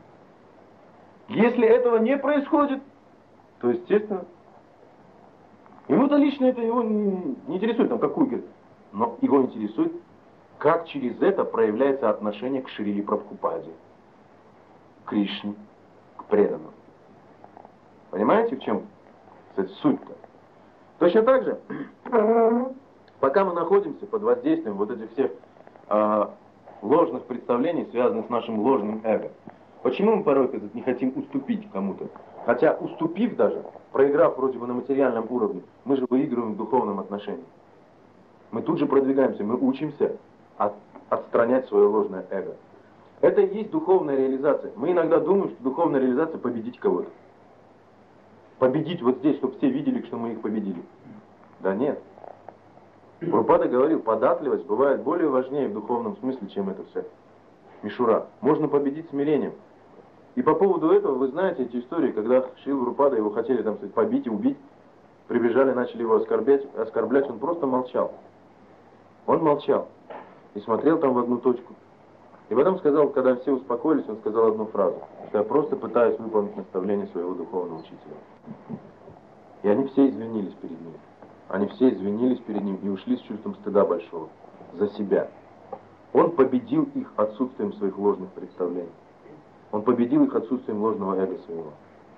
Если этого не происходит, то, естественно, ему-то лично это его не, не интересует, там, какую говорит, но его интересует, как через это проявляется отношение к Шриле Прабхупаде, к Кришне, к преданным. Понимаете, в чем, кстати, суть-то? Точно так же, пока мы находимся под воздействием вот этих всех э, ложных представлений, связанных с нашим ложным эго, почему мы порой не хотим уступить кому-то? Хотя, уступив даже, проиграв вроде бы на материальном уровне, мы же выигрываем в духовном отношении. Мы тут же продвигаемся, мы учимся от, отстранять свое ложное эго. Это и есть духовная реализация. Мы иногда думаем, что духовная реализация — победить кого-то. Победить вот здесь, чтобы все видели, что мы их победили. Да нет. Прабхупада говорил, податливость бывает более важнее в духовном смысле, чем это все мишура. Можно победить смирением. И по поводу этого, вы знаете эти истории, когда Шрила Прабхупада, его хотели там, сказать, побить и убить, прибежали, начали его оскорблять, оскорблять, он просто молчал. Он молчал и смотрел там в одну точку. И потом сказал, когда все успокоились, он сказал одну фразу, что я просто пытаюсь выполнить наставление своего духовного учителя. И они все извинились перед ним. Они все извинились перед ним и ушли с чувством стыда большого за себя. Он победил их отсутствием своих ложных представлений. Он победил их отсутствием ложного эго своего.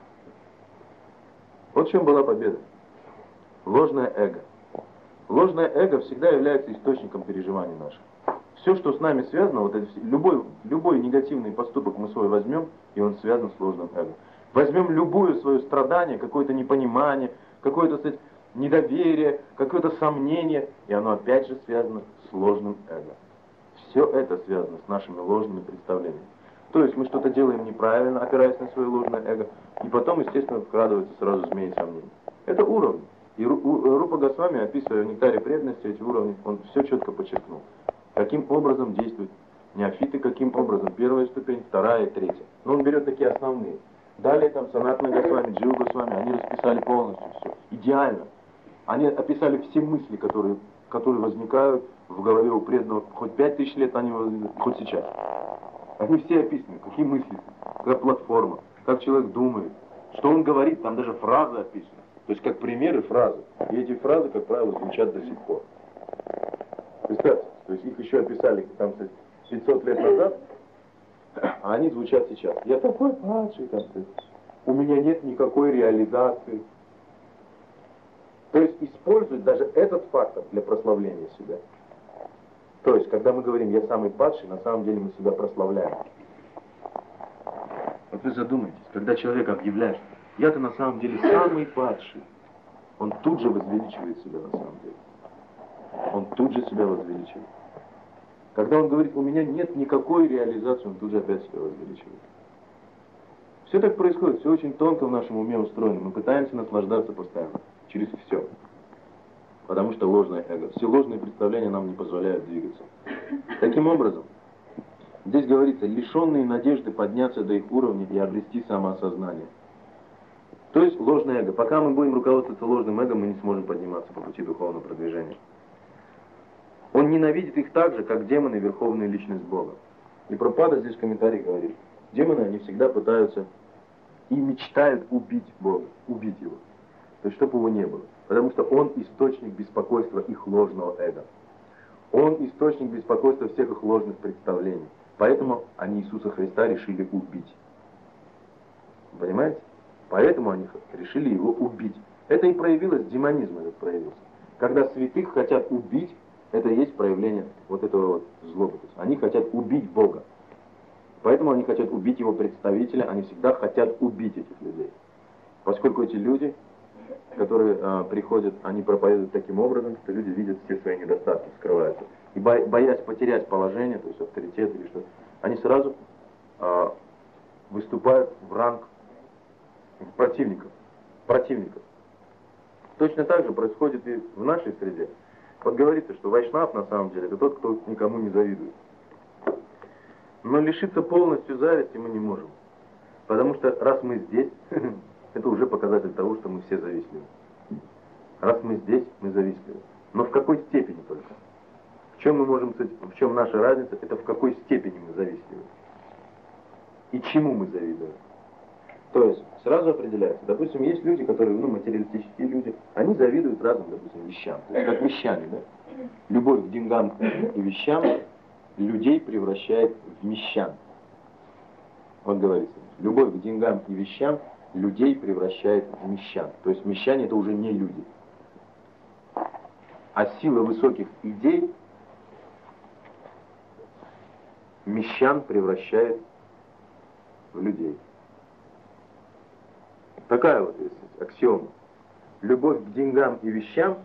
Вот в чем была победа. Ложное эго. Ложное эго всегда является источником переживаний наших. Все, что с нами связано, вот это, любой, любой негативный поступок мы свой возьмем, и он связан с ложным эго. Возьмем любое свое страдание, какое-то непонимание, какое-то, кстати, недоверие, какое-то сомнение, и оно опять же связано с ложным эго. Все это связано с нашими ложными представлениями. То есть мы что-то делаем неправильно, опираясь на свое ложное эго, и потом, естественно, вкрадывается сразу змеи сомнений. Это уровни. И Рупа Госвами, описывая в нектаре преданности эти уровни, он все четко подчеркнул. Каким образом действуют неофиты, каким образом первая ступень, вторая и третья. Но он берет такие основные. Далее там Санатана Госвами, Джива Госвами, они расписали полностью все. Идеально. Они описали все мысли, которые, которые возникают в голове у преданного. Хоть пять тысяч лет они возникают, хоть сейчас. Они все описаны. Какие мысли, какая платформа, как человек думает, что он говорит, там даже фразы описаны. То есть как примеры фразы. И эти фразы, как правило, звучат до сих пор. Представьте, то есть их еще описали там пятьсот лет назад, а они звучат сейчас. Я такой падший, там, у меня нет никакой реализации. То есть использовать даже этот фактор для прославления себя. То есть, когда мы говорим «я самый падший», на самом деле мы себя прославляем. Вот вы задумайтесь, когда человек объявляет, я-то на самом деле самый падший, он тут же возвеличивает себя на самом деле. Он тут же себя возвеличивает. Когда он говорит, у меня нет никакой реализации, он тут же опять себя возвеличивает. Все так происходит, все очень тонко в нашем уме устроено. Мы пытаемся наслаждаться постоянно, через все. Потому что ложное эго. Все ложные представления нам не позволяют двигаться. Таким образом, здесь говорится, лишенные надежды подняться до их уровня и обрести самоосознание. То есть ложное эго. Пока мы будем руководствоваться ложным эго, мы не сможем подниматься по пути духовного продвижения. Он ненавидит их так же, как демоны, верховная личность Бога. И Прабхупада здесь в комментарии говорит, демоны, они всегда пытаются и мечтают убить Бога, убить его. То есть, чтобы его не было. Потому что он источник беспокойства их ложного эго. Он источник беспокойства всех их ложных представлений. Поэтому они Иисуса Христа решили убить. Понимаете? Поэтому они решили его убить. Это и проявилось, демонизм этот проявился. Когда святых хотят убить, это и есть проявление вот этого вот злобы. То есть они хотят убить Бога. Поэтому они хотят убить его представителя, они всегда хотят убить этих людей. Поскольку эти люди, которые э, приходят, они проповедуют таким образом, что люди видят все свои недостатки, скрываются. И бо боясь потерять положение, то есть авторитет или что-то, они сразу э, выступают в ранг противников. противников. Точно так же происходит и в нашей среде. Вот говорится, что вайшнав на самом деле это тот, кто никому не завидует. Но лишиться полностью зависти мы не можем. Потому что раз мы здесь, это уже показатель того, что мы все завистливы. Раз мы здесь, мы завистливы. Но в какой степени только? В чем мы можем, в чем наша разница? Это в какой степени мы завистливы. И чему мы завидуем. То есть сразу определяется. Допустим, есть люди, которые, ну, материалистические люди, они завидуют разным, допустим, вещам. То есть как вещами, да? Любовь к деньгам и вещам людей превращает в мещан. Вот говорится, любовь к деньгам и вещам людей превращает в мещан. То есть мещане это уже не люди. А сила высоких идей мещан превращает в людей. Такая вот есть аксиома. Любовь к деньгам и вещам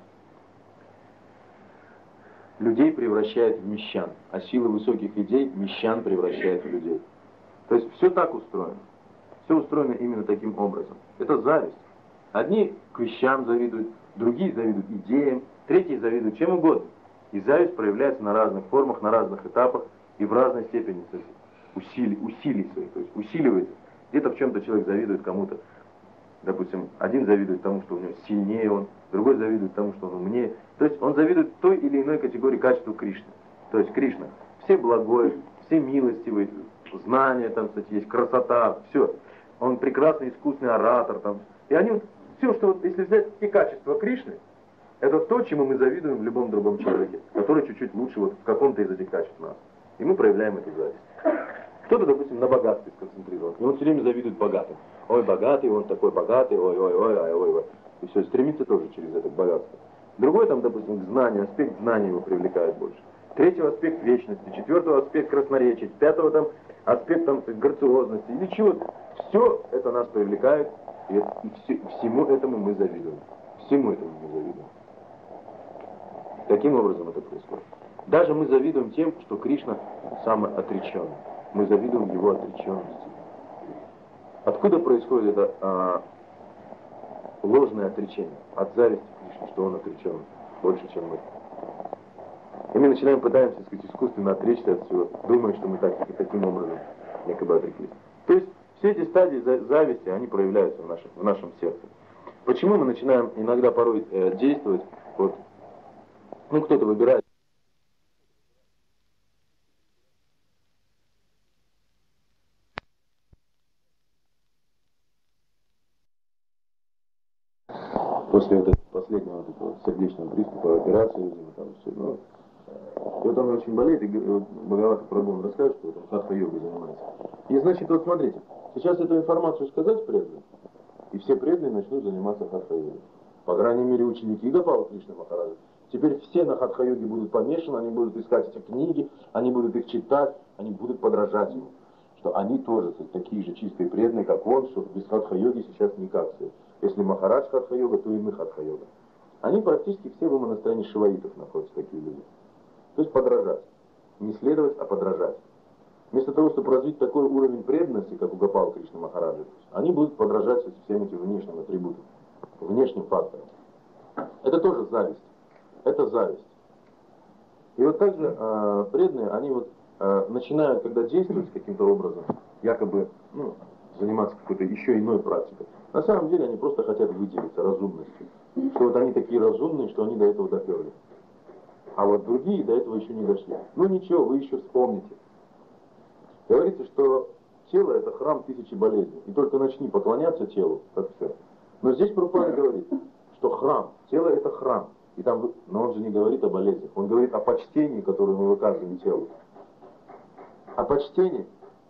людей превращает в мещан, а сила высоких идей мещан превращает в людей. То есть все так устроено. Все устроено именно таким образом. Это зависть. Одни к вещам завидуют, другие завидуют идеям, третьи завидуют чем угодно. И зависть проявляется на разных формах, на разных этапах и в разной степени усили, усилий своих, то есть усиливается. Где-то в чем-то человек завидует кому-то. Допустим, один завидует тому, что у него сильнее он, другой завидует тому, что он умнее. То есть он завидует той или иной категории качества Кришны. То есть Кришна все благой, все милостивый, знания, там, кстати, есть красота, все. Он прекрасный, искусный оратор. Там. И они вот, все, что вот, если взять и качества Кришны, это то, чему мы завидуем в любом другом человеке, который чуть-чуть лучше вот в каком-то из этих качеств нас. И мы проявляем эту зависть. Кто-то, допустим, на богатстве сконцентрирован. И он все время завидует богатым. Ой, богатый, он такой богатый, ой, ой, ой, ой, ой, ой. И все, стремится тоже через это богатство. Другой там, допустим, к знанию, аспект знания его привлекает больше. Третьего аспект вечности, четвертого аспект красноречия, пятого там аспект там грациозности или чего-то. Все это нас привлекает, и, и все, всему этому мы завидуем. Всему этому мы завидуем. Таким образом это происходит. Даже мы завидуем тем, что Кришна самоотреченный. Мы завидуем его отреченности. Откуда происходит это а, ложное отречение? От зависти Кришны, что он отречен больше, чем мы. И мы начинаем пытаемся, так сказать, искусственно отречься от всего, думая, что мы так, таким образом якобы отреклись. То есть все эти стадии зависти, они проявляются в нашем, в нашем сердце. Почему мы начинаем иногда порой э, действовать, вот, ну кто-то выбирает, после вот этого последнего вот этого сердечного приступа, операции, видимо, там все, ну, и вот он очень болеет, и вот Бхагавата Прабху расскажет, что он хатха-йогой занимается. И значит, вот смотрите, сейчас эту информацию сказать преданным, и все преданные начнут заниматься хатха-йогой. По крайней мере, ученики Гопала Кришны Махараджа. Теперь все на хатха-йоге будут помешаны, они будут искать эти книги, они будут их читать, они будут подражать ему. Что они тоже такие же чистые преданные, как он, что без хатха-йоги сейчас никак. Если Махарадж хатха-йога, то и мы хатха-йога. Они практически все в умонастроении шиваитов находятся, такие люди. То есть подражать. Не следовать, а подражать. Вместо того, чтобы развить такой уровень преданности, как у Гопала Кришны Махараджа, они будут подражать со всеми этими внешними атрибутами, внешним факторам. Это тоже зависть. Это зависть. И вот также э, преданные, они вот э, начинают, когда действуют каким-то образом, якобы ну, заниматься какой-то еще иной практикой. На самом деле они просто хотят выделиться разумностью. Что вот они такие разумные, что они до этого доперли. А вот другие до этого еще не дошли. Ну ничего, вы еще вспомните. Говорится, что тело это храм тысячи болезней. И только начни поклоняться телу, как все. Но здесь Прабхупада говорит, что храм, тело это храм. И там, но он же не говорит о болезнях. Он говорит о почтении, которое мы выказываем телу. О почтении.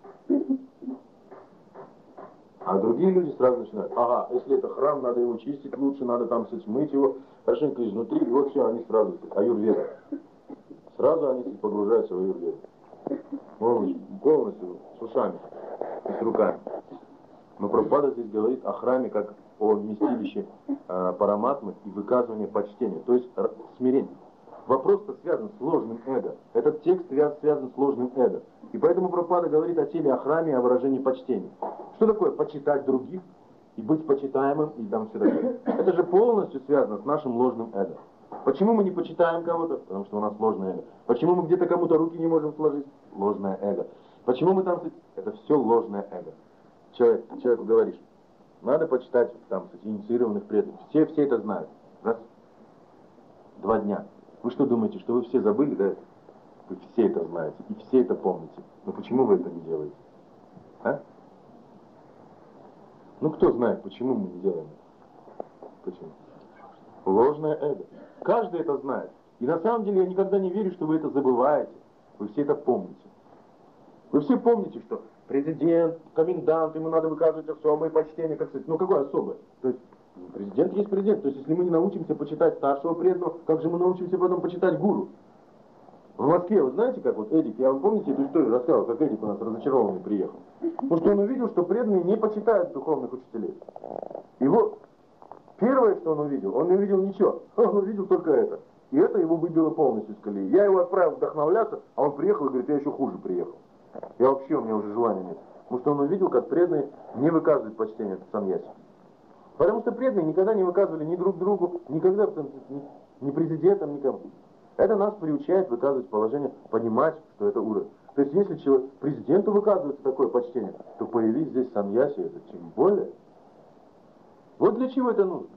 А другие люди сразу начинают, ага, если это храм, надо его чистить лучше, надо там смыть его хорошенько изнутри, и вот все, они сразу, аюрведа. Сразу они погружаются в аюрведу. Полностью, полностью, с ушами и с руками. Но Прабхупада здесь говорит о храме как о вместилище э, параматмы и выказывании почтения, то есть смирение. Вопрос-то связан с ложным эго. Этот текст связан с ложным эго. И поэтому Прабхупада говорит о теле, о храме, о выражении почтения. Что такое почитать других и быть почитаемым и там все такое? Это же полностью связано с нашим ложным эго. Почему мы не почитаем кого-то? Потому что у нас ложное эго. Почему мы где-то кому-то руки не можем сложить? Ложное эго. Почему мы там... Это все ложное эго. Человек, человеку говоришь, надо почитать там инициированных преданных. Все, все это знают. Раз, два дня. Вы что думаете, что вы все забыли, да? Вы все это знаете и все это помните. Но почему вы это не делаете? А? Ну кто знает, почему мы не делаем это? Почему? Ложное эго. Каждый это знает. И на самом деле я никогда не верю, что вы это забываете. Вы все это помните. Вы все помните, что президент, комендант, ему надо выказывать особое почтение, как сказать. Ну какое особое? То есть президент есть президент. То есть если мы не научимся почитать старшего преданного, как же мы научимся потом почитать гуру? В Москве, вы знаете, как вот Эдик, я вам помните эту историю рассказывал, как Эдик у нас разочарованный приехал? Потому что он увидел, что преданные не почитают духовных учителей. И вот первое, что он увидел, он не увидел ничего, он увидел только это. И это его выбило полностью из колеи. Я его отправил вдохновляться, а он приехал и говорит, я еще хуже приехал. Я вообще, у меня уже желания нет. Потому что он увидел, как преданные не выказывают почтение от саньяси. Потому что преданные никогда не выказывали ни друг другу, никогда ни, ни президентам, никому. Это нас приучает выказывать положение, понимать, что это уровень. То есть если человек, президенту выказывается такое почтение, то появись здесь саньяси, это тем более. Вот для чего это нужно.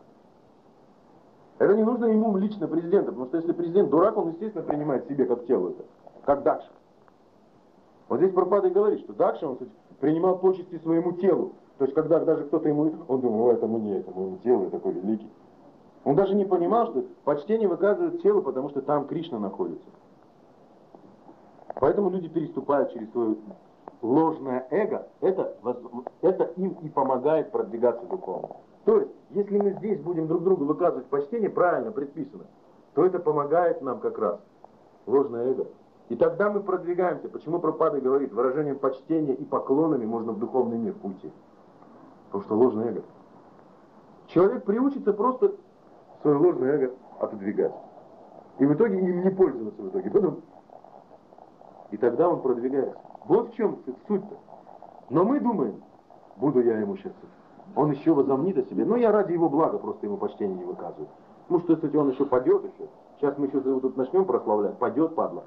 Это не нужно ему лично президенту, потому что если президент дурак, он естественно принимает себе как тело это, как Дакша. Вот здесь Прабхупада и говорит, что Дакша, он кстати, принимал почести своему телу. То есть когда даже кто-то ему, он думал, этому не, это моему телу, я такой великий. Он даже не понимал, что почтение выказывает телу, потому что там Кришна находится. Поэтому люди переступают через свое ложное эго, это, это им и помогает продвигаться духовно. То есть, если мы здесь будем друг другу выказывать почтение, правильно предписано, то это помогает нам как раз. Ложное эго. И тогда мы продвигаемся. Почему Прабхупада говорит, выражением почтения и поклонами можно в духовный мир уйти? Потому что ложное эго. Человек приучится просто свое ложное эго отодвигать. И в итоге им не пользоваться в итоге. Потом... И тогда он продвигается. Вот в чем суть-то. Но мы думаем, буду я ему сейчас... Он еще возомнит о себе. Но я ради его блага просто ему почтение не выказываю. Ну что, кстати, он еще падет еще. Сейчас мы еще тут начнем прославлять. Падет, падла.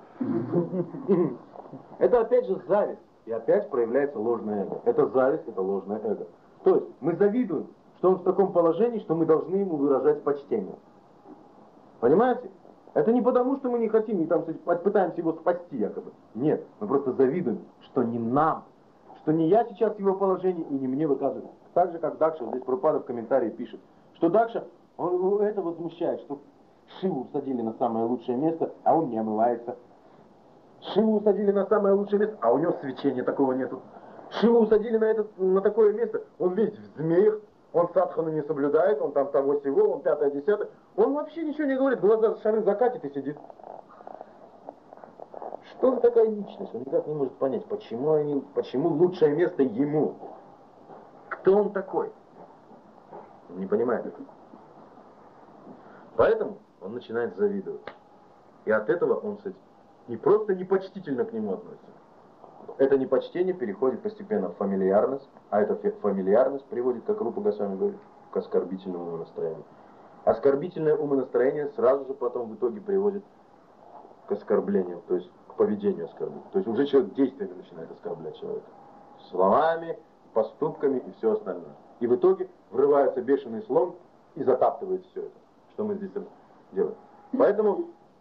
Это опять же зависть. И опять проявляется ложное эго. Это зависть, это ложное эго. То есть мы завидуем, что он в таком положении, что мы должны ему выражать почтение. Понимаете? Это не потому, что мы не хотим, не там пытаемся его спасти якобы. Нет, мы просто завидуем, что не нам, что не я сейчас в его положении и не мне выказываю. Так же, как Дакша, здесь Прабхупада в комментарии пишет, что Дакша, он это возмущает, что Шиву усадили на самое лучшее место, а он не омывается. Шиву усадили на самое лучшее место, а у него свечения такого нету. Шиву усадили на, это, на такое место, он весь в змеях, он садхану не соблюдает, он там того сего, он пятое, десятое. Он вообще ничего не говорит, глаза шары закатит и сидит. Что за такая личность? Он никак не может понять, почему, они, почему лучшее место ему. Кто он такой? Он не понимает этого. Поэтому он начинает завидовать. И от этого он, кстати, не просто непочтительно к нему относится. Это непочтение переходит постепенно в фамильярность, а эта фамильярность приводит, как Рупа Госвами говорит, к оскорбительному умонастроению. Оскорбительное умонастроение сразу же потом в итоге приводит к оскорблению, то есть к поведению оскорбления. То есть уже человек действиями начинает оскорблять человека. Словами, поступками и все остальное. И в итоге врывается бешеный слон и затаптывает все это, что мы здесь делаем. Поэтому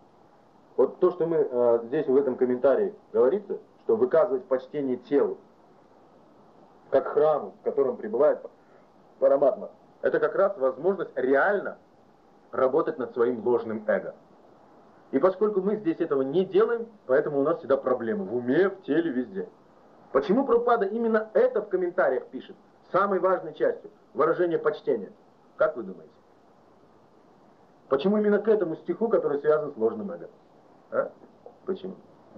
Вот то, что мы э, здесь в этом комментарии говорится, что выказывать почтение телу, как храму, в котором пребывает Параматма, это как раз возможность реально работать над своим ложным эго. И поскольку мы здесь этого не делаем, поэтому у нас всегда проблемы в уме, в теле, везде. Почему Прабхупада именно это в комментариях пишет? Самой важной частью выражение почтения. Как вы думаете? Почему именно к этому стиху, который связан с ложным эго? А? Почему?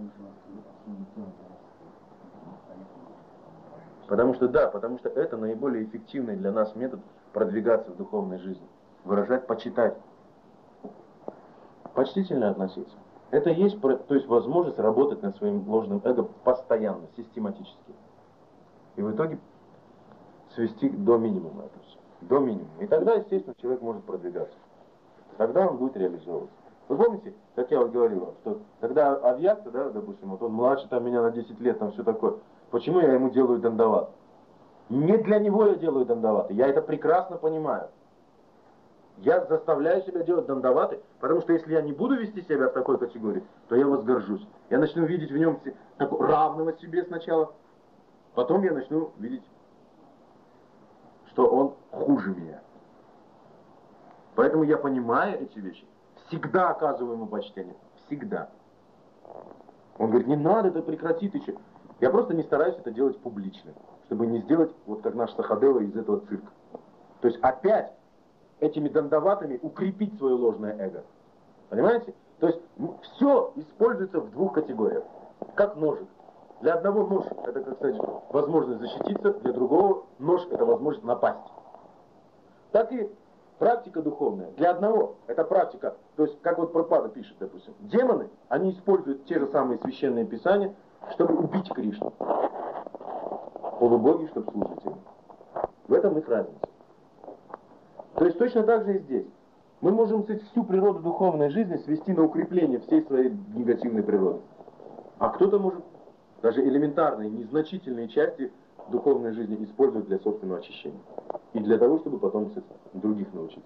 Потому что да, потому что это наиболее эффективный для нас метод продвигаться в духовной жизни. Выражать, почитать. Почтительно относиться. Это есть, то есть возможность работать над своим ложным эго постоянно, систематически. И в итоге свести до минимума это все. До минимума. И тогда, естественно, человек может продвигаться. Тогда он будет реализовываться. Вы помните, как я вот говорил вам, что когда Авьякта, да, допустим, вот он младше там, меня на десять лет, там все такое, почему я ему делаю дандават? Не для него я делаю дандаваты, я это прекрасно понимаю. Я заставляю себя делать дандаваты, потому что если я не буду вести себя в такой категории, то я возгоржусь. Я начну видеть в нем равного себе сначала, потом я начну видеть, что он хуже меня. Поэтому я, понимая эти вещи, всегда оказываю ему почтение. Всегда. Он говорит, не надо, это прекрати ты че. Я просто не стараюсь это делать публично, чтобы не сделать, вот как наш Сахадева, из этого цирка. То есть опять этими дандаватами укрепить свое ложное эго. Понимаете? То есть все используется в двух категориях. Как ножик. Для одного нож это, как сказать, возможность защититься, для другого нож это возможность напасть. Так и практика духовная. Для одного это практика, то есть, как вот Прабхупада пишет, допустим, демоны, они используют те же самые священные писания, чтобы убить Кришну. Полубоги, чтобы служить ему. В этом их разница. То есть точно так же и здесь. Мы можем, кстати, всю природу духовной жизни свести на укрепление всей своей негативной природы. А кто-то может даже элементарные, незначительные части духовной жизни использовать для собственного очищения. И для того, чтобы потом, кстати, других научить.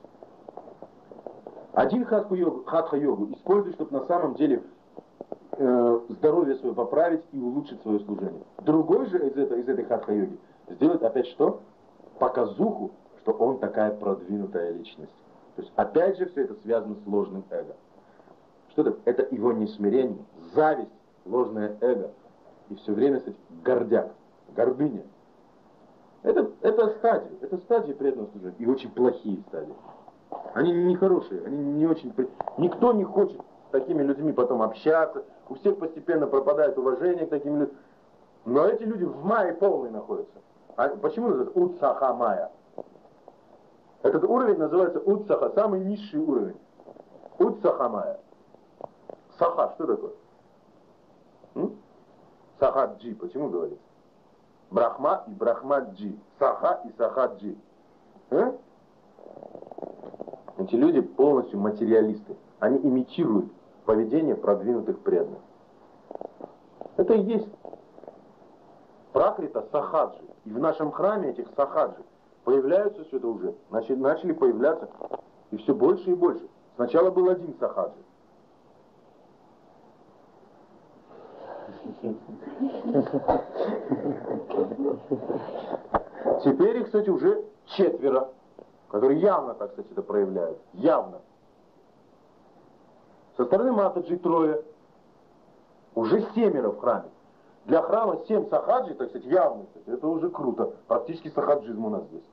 Один хатха-йогу, хатха-йогу использует, чтобы на самом деле э, здоровье свое поправить и улучшить свое служение. Другой же из этой, из этой хатха-йоги сделает опять что? Показуху, что он такая продвинутая личность. То есть опять же все это связано с ложным эго. Что это? Это его несмирение, зависть, ложное эго. И все время, кстати, гордяк, гордыня. Это, это стадии, это стадии преданного служения. И очень плохие стадии. Они не хорошие, они не очень... Никто не хочет с такими людьми потом общаться. У всех постепенно пропадает уважение к таким людям. Но эти люди в мае полной находятся. А почему называется Утсаха Майя? Этот уровень называется Утсаха, самый низший уровень. Утсаха Майя. Саха, что такое? М? Сахаджи, почему говорится? Брахма и Брахмаджи. Саха и Сахаджи. А? Эти люди полностью материалисты. Они имитируют поведение продвинутых преданных. Это и есть пракрита сахаджи. И в нашем храме этих сахаджи появляются все это уже. Начали, начали появляться и все больше и больше. Сначала был один сахаджи. Теперь их, кстати, уже четверо, которые явно, так сказать, это проявляют. Явно. Со стороны Матаджи трое. Уже семеро в храме. Для храма семь сахаджи, так сказать, явно. Кстати, это уже круто. Практически сахаджизм у нас здесь.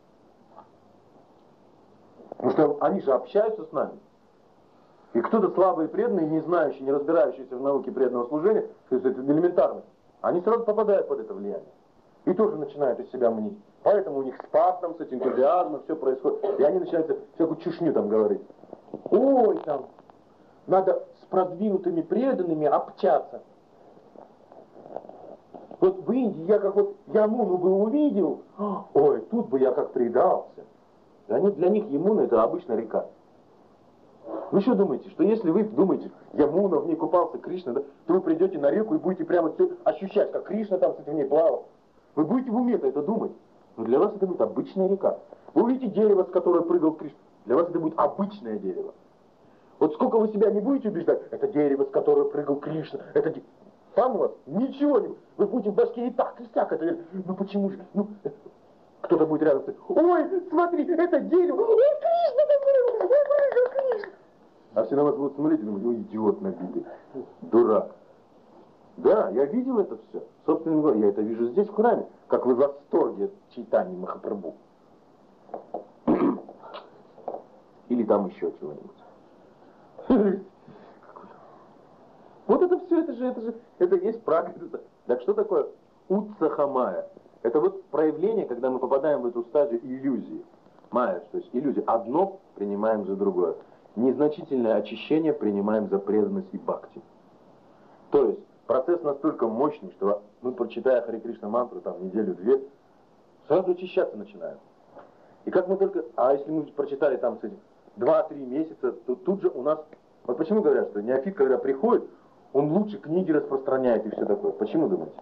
Потому что они же общаются с нами. И кто-то слабый и преданный, не знающий, не разбирающийся в науке преданного служения, то есть это элементарно, они сразу попадают под это влияние. И тоже начинают из себя мнить. Поэтому у них спад там, с этим энтузиазмом, все происходит. И они начинают всякую чушню там говорить. Ой, там, надо с продвинутыми преданными общаться. Вот в Индии я как вот Ямуну бы увидел, ой, тут бы я как предался. И они, для них Ямуна это обычная река. Вы что думаете, что если вы думаете, Ямуна, в ней купался Кришна, да, то вы придете на реку и будете прямо все ощущать, как Кришна там, кстати, в ней плавал. Вы будете в уме-то это думать. Но для вас это будет обычная река. Вы увидите дерево, с которого прыгал Кришна. Для вас это будет обычное дерево. Вот сколько вы себя не будете убеждать, это дерево, с которого прыгал Кришна, это де... Сам у вас ничего не... Вы будете в башке и так, и всяк это... Ну почему же? Ну, кто-то будет рядом сказать, ой, смотри, это дерево, ой, Кришна, ой, прыгал Кришна. А все на вас будут смотреть и думать, ой, идиот набитый, дурак. Да, я видел это все. Собственно говоря, я это вижу здесь, в храме, как вы в восторге от Чайтаньи Махапрабху. Или там еще чего-нибудь. Вот это все, это же, это же, это есть практика. Так что такое утсаха-майя? Это вот проявление, когда мы попадаем в эту стадию иллюзии. Майя, то есть иллюзия. Одно принимаем за другое. Незначительное очищение принимаем за преданность и бхакти. То есть процесс настолько мощный, что мы, прочитая Харе Кришна мантру там неделю-две, сразу очищаться начинаем. И как мы только... А если мы прочитали там, кстати, два-три месяца, то тут же у нас... Вот почему говорят, что неофит, когда приходит, он лучше книги распространяет и все такое. Почему думаете?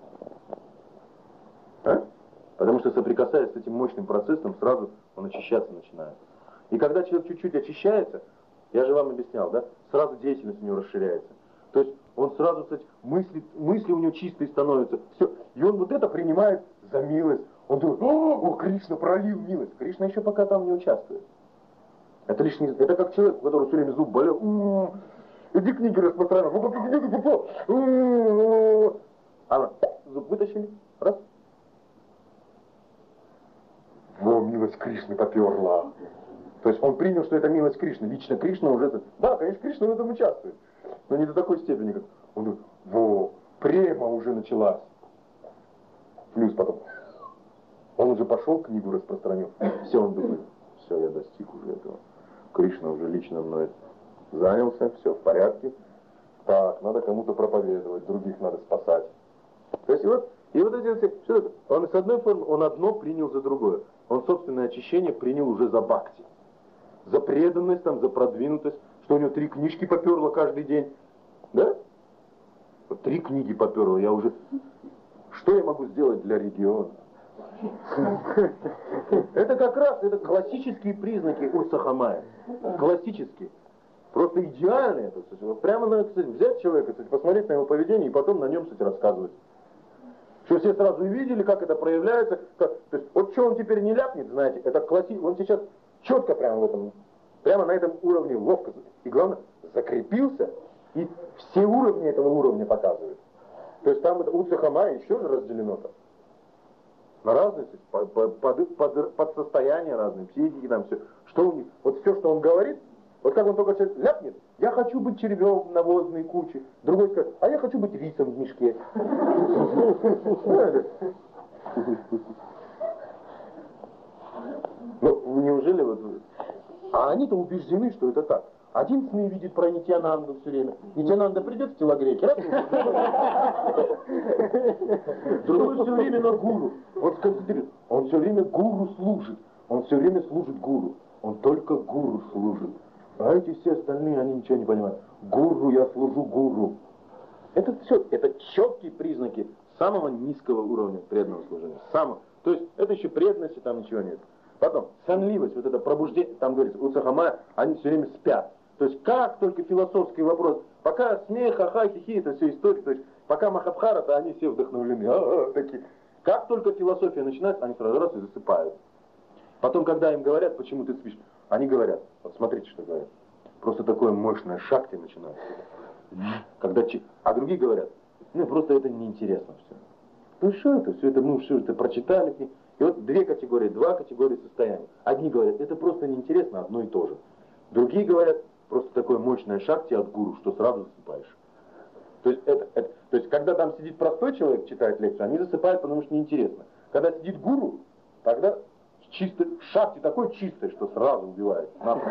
А? Потому что, соприкасаясь с этим мощным процессом, сразу он очищаться начинает. И когда человек чуть-чуть очищается, я же вам объяснял, да, сразу деятельность у него расширяется. То есть он сразу, кстати, мысли, мысли у него чистые становятся. Все. И он вот это принимает за милость. Он думает, о, о, Кришна пролил милость. Кришна еще пока там не участвует. Это лишь не... Это как человек, у которого все время зуб болел. М-м-м, иди книги распространяй. А зуб вытащили. Раз. Во, милость Кришны поперла. То есть он принял, что это милость Кришны. Лично Кришна уже... Да, конечно, Кришна в этом участвует. Но не до такой степени, как... Он говорит, во, према уже началась. Плюс потом... Он уже пошел, книгу распространил. Все, он думает, все, я достиг уже этого. Кришна уже лично мной занялся, все в порядке. Так, надо кому-то проповедовать, других надо спасать. То есть и вот, и вот эти все, что это? Он с одной формы, он одно принял за другое. Он собственное очищение принял уже за бхакти. За преданность, там, за продвинутость, что у него три книжки поперло каждый день. Да? Вот три книги поперло, я уже... Что я могу сделать для региона? Это как раз, это классические признаки утсаха-майя. Классические. Просто идеальные. Вот прямо надо, кстати, взять человека, кстати, посмотреть на его поведение и потом на нем, кстати, рассказывать. Что все сразу видели, как это проявляется. Как, то есть, вот что он теперь не ляпнет, знаете, это классический. Он сейчас четко прямо в этом, прямо на этом уровне ловко. И главное, закрепился. И все уровни этого уровня показывают. То есть там это утсаха-майя еще же разделено-то. На разные, под, под, под, под состояние разные, психики там все. Что у них, вот все, что он говорит, вот как он только ляпнет, я хочу быть червем в навозной куче. Другой скажет, а я хочу быть рисом в мешке. Ну, неужели вот... А они-то убеждены, что это так. Один сны видит про Нитьянанду все время. Нитьянанда придет в телогрейке, раз, другой все время на гуру. Вот сконцентрируется. Он все время гуру служит. Он все время служит гуру. Он только гуру служит. А эти все остальные, они ничего не понимают. Гуру, я служу гуру. Это все, это четкие признаки самого низкого уровня преданного служения. Самого. То есть это еще преданности, там ничего нет. Потом, сонливость, вот это пробуждение, там говорится, утсаха-майя, они все время спят. То есть как только философский вопрос, пока смех, ха-ха, хихи, это все история, то есть пока Махабхарата, они все вдохновлены, а-а, такие. Как только философия начинается, они сразу раз и засыпают. Потом, когда им говорят, почему ты спишь, они говорят, вот смотрите, что говорят, просто такое мощное шакти начинается. Когда, а другие говорят, ну просто это неинтересно все. Ну что это, все это, ну все это прочитали. И вот две категории, два категории состояний. Одни говорят, это просто неинтересно, одно и то же. Другие говорят, просто такое мощное шакти от гуру, что сразу засыпаешь. То есть, это, это, то есть, когда там сидит простой человек, читает лекцию, они засыпают, потому что неинтересно. Когда сидит гуру, тогда чисто, шакти такой чистый, что сразу убивает.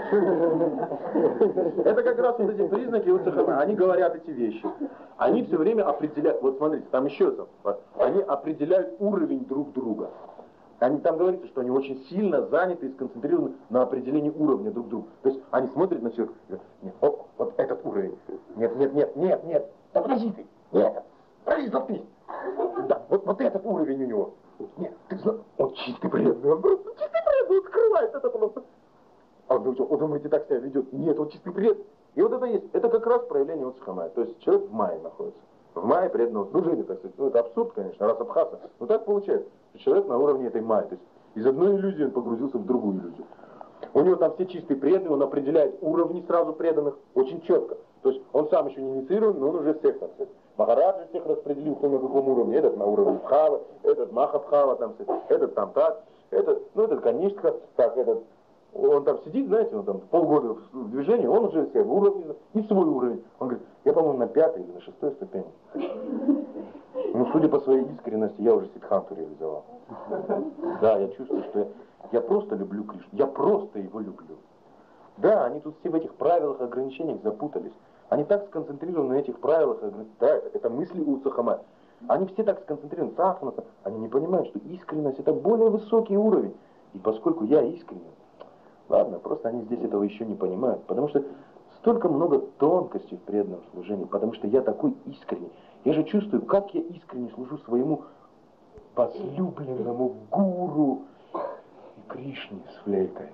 Это как раз вот эти признаки утсаха-майя. Они говорят эти вещи. Они все время определяют, вот смотрите, там еще там, они определяют уровень друг друга. Они там говорится, что они очень сильно заняты и сконцентрированы на определении уровня друг друга. То есть они смотрят на человека и говорят, нет, вот, вот этот уровень. Нет, нет, нет, нет, нет. Да подожди ты. Нет. Подожди, заткнись. Да, вот, вот этот уровень у него. Нет, ты знаешь, он чистый преданный. Он просто чистый преданный, он скрывает это просто. А вы, вы думаете, так себя ведет? Нет, он чистый бред. И вот это есть, это как раз проявление уцхамая. То есть человек в мае находится. В мае преданного служения, так сказать. Ну, это абсурд, конечно, раз абхаса. Но так получается, что человек на уровне этой майи. То есть из одной иллюзии он погрузился в другую иллюзию. У него там все чистые преданные, он определяет уровни сразу преданных очень четко. То есть он сам еще не инициирован, но он уже всех, так сказать. Махараджа всех распределил, кто на каком уровне. Этот на уровне Бхава, этот Махабхава, там, этот там так, этот, ну этот Канишка, так, этот. Он там сидит, знаете, он там полгода в движении, он уже все в уровне, и свой уровень. Он говорит, я, по-моему, на пятой или на шестой ступени. Ну, судя по своей искренности, я уже сиддханту реализовал. Да, я чувствую, что я, я просто люблю Кришну, я просто его люблю. Да, они тут все в этих правилах и ограничениях запутались. Они так сконцентрированы на этих правилах и ограничениях. Да, это, это мысли Уцхамая. Они все так сконцентрированы, сахана, они не понимают, что искренность это более высокий уровень. И поскольку я искренен, ладно, просто они здесь этого еще не понимают, потому что столько много тонкостей в преданном служении, потому что я такой искренний. Я же чувствую, как я искренне служу своему возлюбленному гуру и Кришне с флейтой.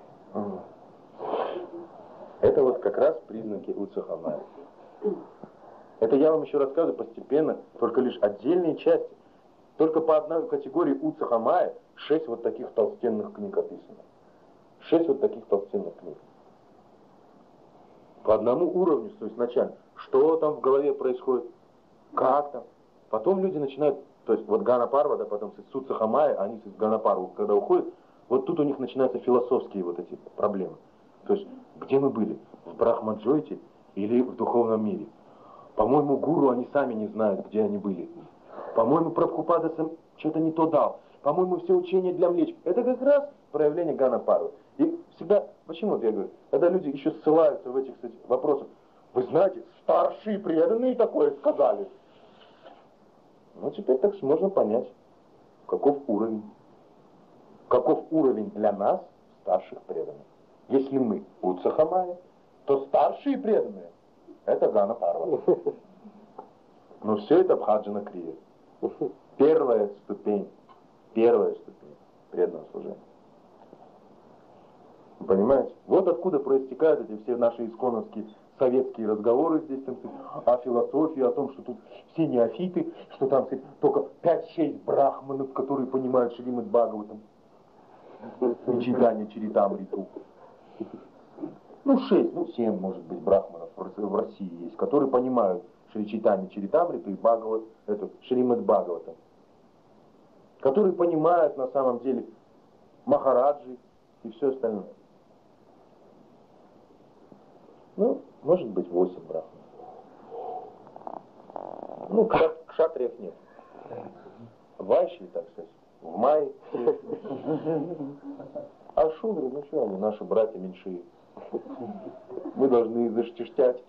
Это вот как раз признаки Уцхамая. Это я вам еще рассказываю постепенно, только лишь отдельные части. Только по одной категории Уцхамая шесть вот таких толстенных книг описано. Шесть вот таких толстенных книг. По одному уровню, то есть изначально, что там в голове происходит, как там. Потом люди начинают, то есть вот Ганапарва, да, потом с Уцхамая, они с Ганапарву, когда уходят, вот тут у них начинаются философские вот эти проблемы. То есть, где мы были? В Брахмаджойте или в духовном мире? По-моему, гуру они сами не знают, где они были. По-моему, Прабхупада сам что-то не то дал. По-моему, все учения для млечь. Это как раз проявление Ганапарвы. И всегда, почему я говорю, когда люди еще ссылаются в этих, кстати, вопросах, вы знаете, старшие преданные такое сказали. Ну, теперь так можно понять, каков уровень. Каков уровень для нас старших преданных. Если мы Уцхамая, то старшие преданные это Ганапарва. Но все это Бхаджана Крия. Первая ступень, первая ступень преданного служения. Понимаете? Вот откуда проистекают эти все наши исконовские советские разговоры здесь там, о философии, о том, что тут все неофиты, что там только пять-шесть брахманов, которые понимают Шримад Бхагаватам, и читание Чаритамриту. Ну, шесть, ну, семь, может быть, брахманов в России есть, которые понимают Шри Чайтанья Чаритамриту и Бхагават, это Шримад Бхагаватам. Которые понимают на самом деле Махараджи и все остальное. Ну, может быть, восемь брахманов. Ну, кшатриев нет. Вайши, так сказать, в мае. А шудры, ну что они, наши братья меньшие. Мы должны их заштиштять.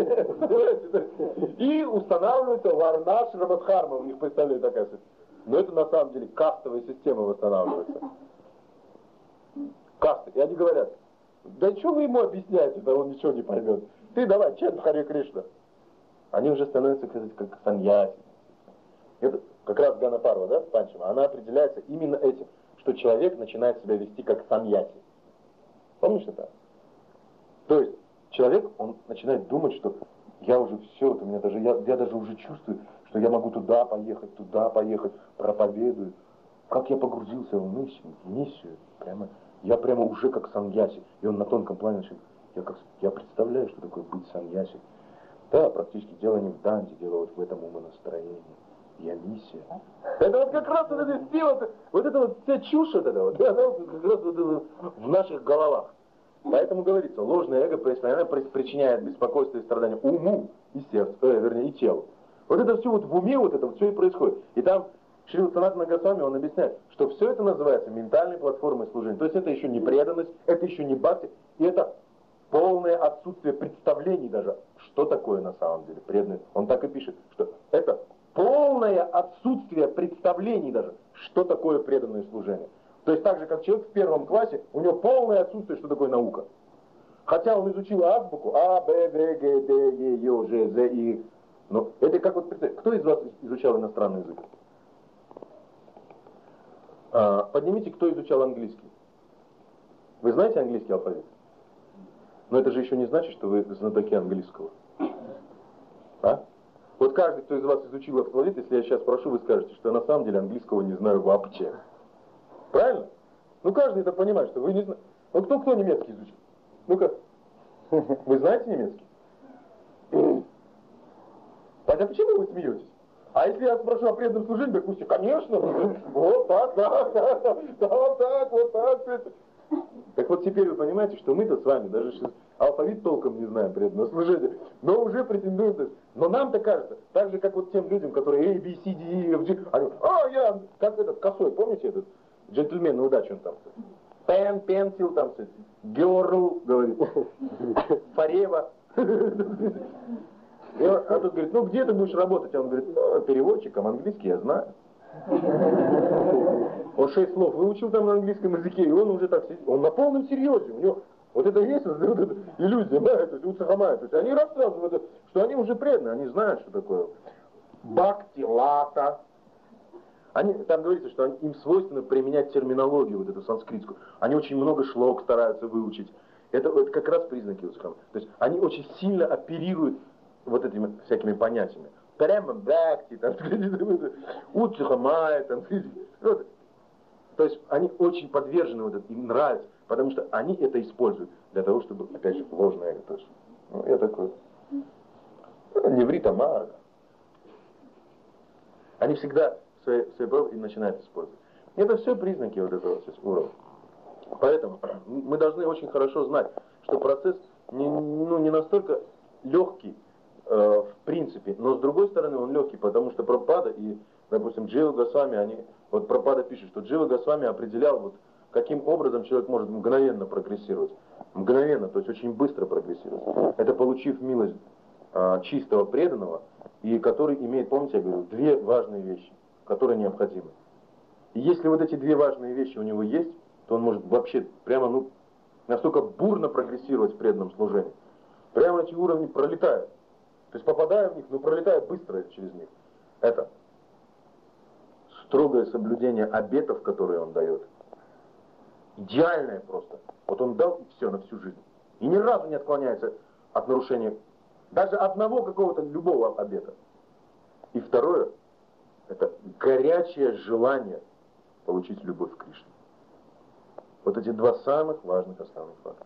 И устанавливается варнаш Рамадхарма, у них, представляете, такая. Но это на самом деле кастовая система восстанавливается. Касты. И они говорят, да что вы ему объясняете, да он ничего не поймет. Ты давай, чент Харе Кришна. Они уже становятся, кстати, как саньяси. Это как раз Ганапарва, да, Панчама, она определяется именно этим, что человек начинает себя вести как саньяси. Помнишь это? То есть человек, он начинает думать, что я уже все, у меня даже, я, я даже уже чувствую, что я могу туда поехать, туда поехать, проповедую. Как я погрузился в миссию, в миссию, прямо, я прямо уже как саньяси. И он на тонком плане начал, я, как, я представляю, что такое быть саньяси. Да, практически дело не в данде, дело вот в этом умонастроении. Я миссия. Это вот как раз вот это сила, вот это вот вся чушь вот это вот, она вот как раз вот это в наших головах. Поэтому говорится, ложное эго постоянно причиняет беспокойство и страдания уму и сердцу, э, вернее, и телу. Вот это все вот в уме, вот это вот все и происходит. И там Шрила Санатана Госвами, он объясняет, что все это называется ментальной платформой служения. То есть это еще не преданность, это еще не бхакти, и это полное отсутствие представлений даже, что такое на самом деле преданность. Он так и пишет, что это полное отсутствие представлений даже, что такое преданное служение. То есть так же, как человек в первом классе, у него полное отсутствие, что такое наука. Хотя он изучил азбуку А, Б, В, Г, Д, Е, Ё, Ж, З, И. Но это как вот представьте, кто из вас изучал иностранный язык? А, поднимите, кто изучал английский. Вы знаете английский алфавит? Но это же еще не значит, что вы знатоки английского. А? Вот каждый, кто из вас изучил алфавит, если я сейчас спрошу, вы скажете, что я на самом деле английского не знаю вообще. Правильно? Ну каждый это понимает, что вы не знаете. Ну кто кто немецкий изучил? Ну-ка. Вы знаете немецкий? Тогда почему вы смеетесь? А если я спрошу о преданном служении, допустим, конечно, вот так, да, да, да, вот так, вот так. Так вот теперь вы понимаете, что мы-то с вами даже сейчас алфавит толком не знаем преданного служения, но уже претендуем. Но нам-то кажется, так же, как вот тем людям, которые A, B, C, D, E, F, G, они, а, я, как этот косой, помните этот джентльмен на удачу, он там, пен, пенсил, там, girl, говорит, forever. И он, а тут говорит, ну где ты будешь работать? А он говорит, ну, переводчиком, английский я знаю. Он шесть слов выучил там на английском языке, и он уже так сидит. Он на полном серьезе. У него вот это есть вот эта иллюзия, да, то есть уцахамая. То есть они рассказывают, что они уже преданы, они знают, что такое бхакти, лата. Они, там говорится, что они, им свойственно применять терминологию, вот эту санскритскую. Они очень много шлок стараются выучить. Это, это как раз признаки уцахамая. То есть они очень сильно оперируют вот этими всякими понятиями. Прямо бхакти, там, уцахамая, там, вот. То есть они очень подвержены вот этому, им нравится, потому что они это используют для того, чтобы, опять же, ложное эго тоже. Ну, я такой, ну, не ври, там, а. Они всегда свои, свои проповеди начинают использовать. Это все признаки вот этого уровня. Поэтому мы должны очень хорошо знать, что процесс не, ну, не настолько легкий, э, в принципе, но с другой стороны он легкий, потому что Прабхупада и, допустим, Джива Госвами, они, вот Прабхупада пишет, что Джива Госвами определял, вот, каким образом человек может мгновенно прогрессировать. Мгновенно, то есть очень быстро прогрессировать. Это получив милость э, чистого преданного, и который имеет, помните, я говорю, две важные вещи, которые необходимы. И если вот эти две важные вещи у него есть, то он может вообще прямо, ну, настолько бурно прогрессировать в преданном служении. Прямо эти уровни пролетают. То есть попадая в них, но пролетая быстро через них. Это строгое соблюдение обетов, которые он дает. Идеальное просто. Вот он дал и все на всю жизнь. И ни разу не отклоняется от нарушения даже одного какого-то любого обета. И второе, это горячее желание получить любовь к Кришне. Вот эти два самых важных основных факта,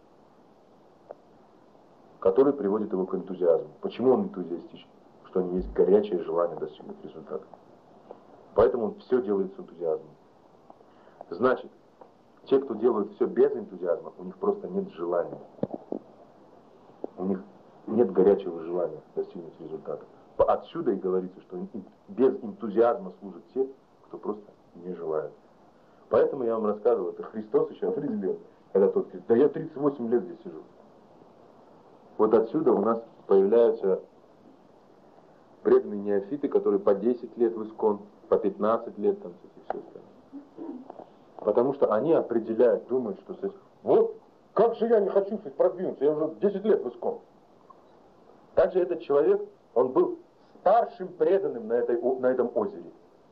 которые приводят его к энтузиазму. Почему он энтузиастичен? Что у него есть горячее желание достигнуть результата. Поэтому он все делает с энтузиазмом. Значит, те, кто делают все без энтузиазма, у них просто нет желания. У них нет горячего желания достигнуть результата. Отсюда и говорится, что без энтузиазма служат те, кто просто не желает. Поэтому я вам рассказывал, это Христос еще определил, когда тот говорит, да я тридцать восемь лет здесь сижу. Вот отсюда у нас появляются преданные неофиты, которые по десять лет в ИСККОН, по пятнадцать лет там и все остальное. Потому что они определяют, думают, что кстати, вот как же я не хочу кстати, продвинуться, я уже десять лет в ИСККОН. Также этот человек, он был старшим преданным на, этой, на этом озере.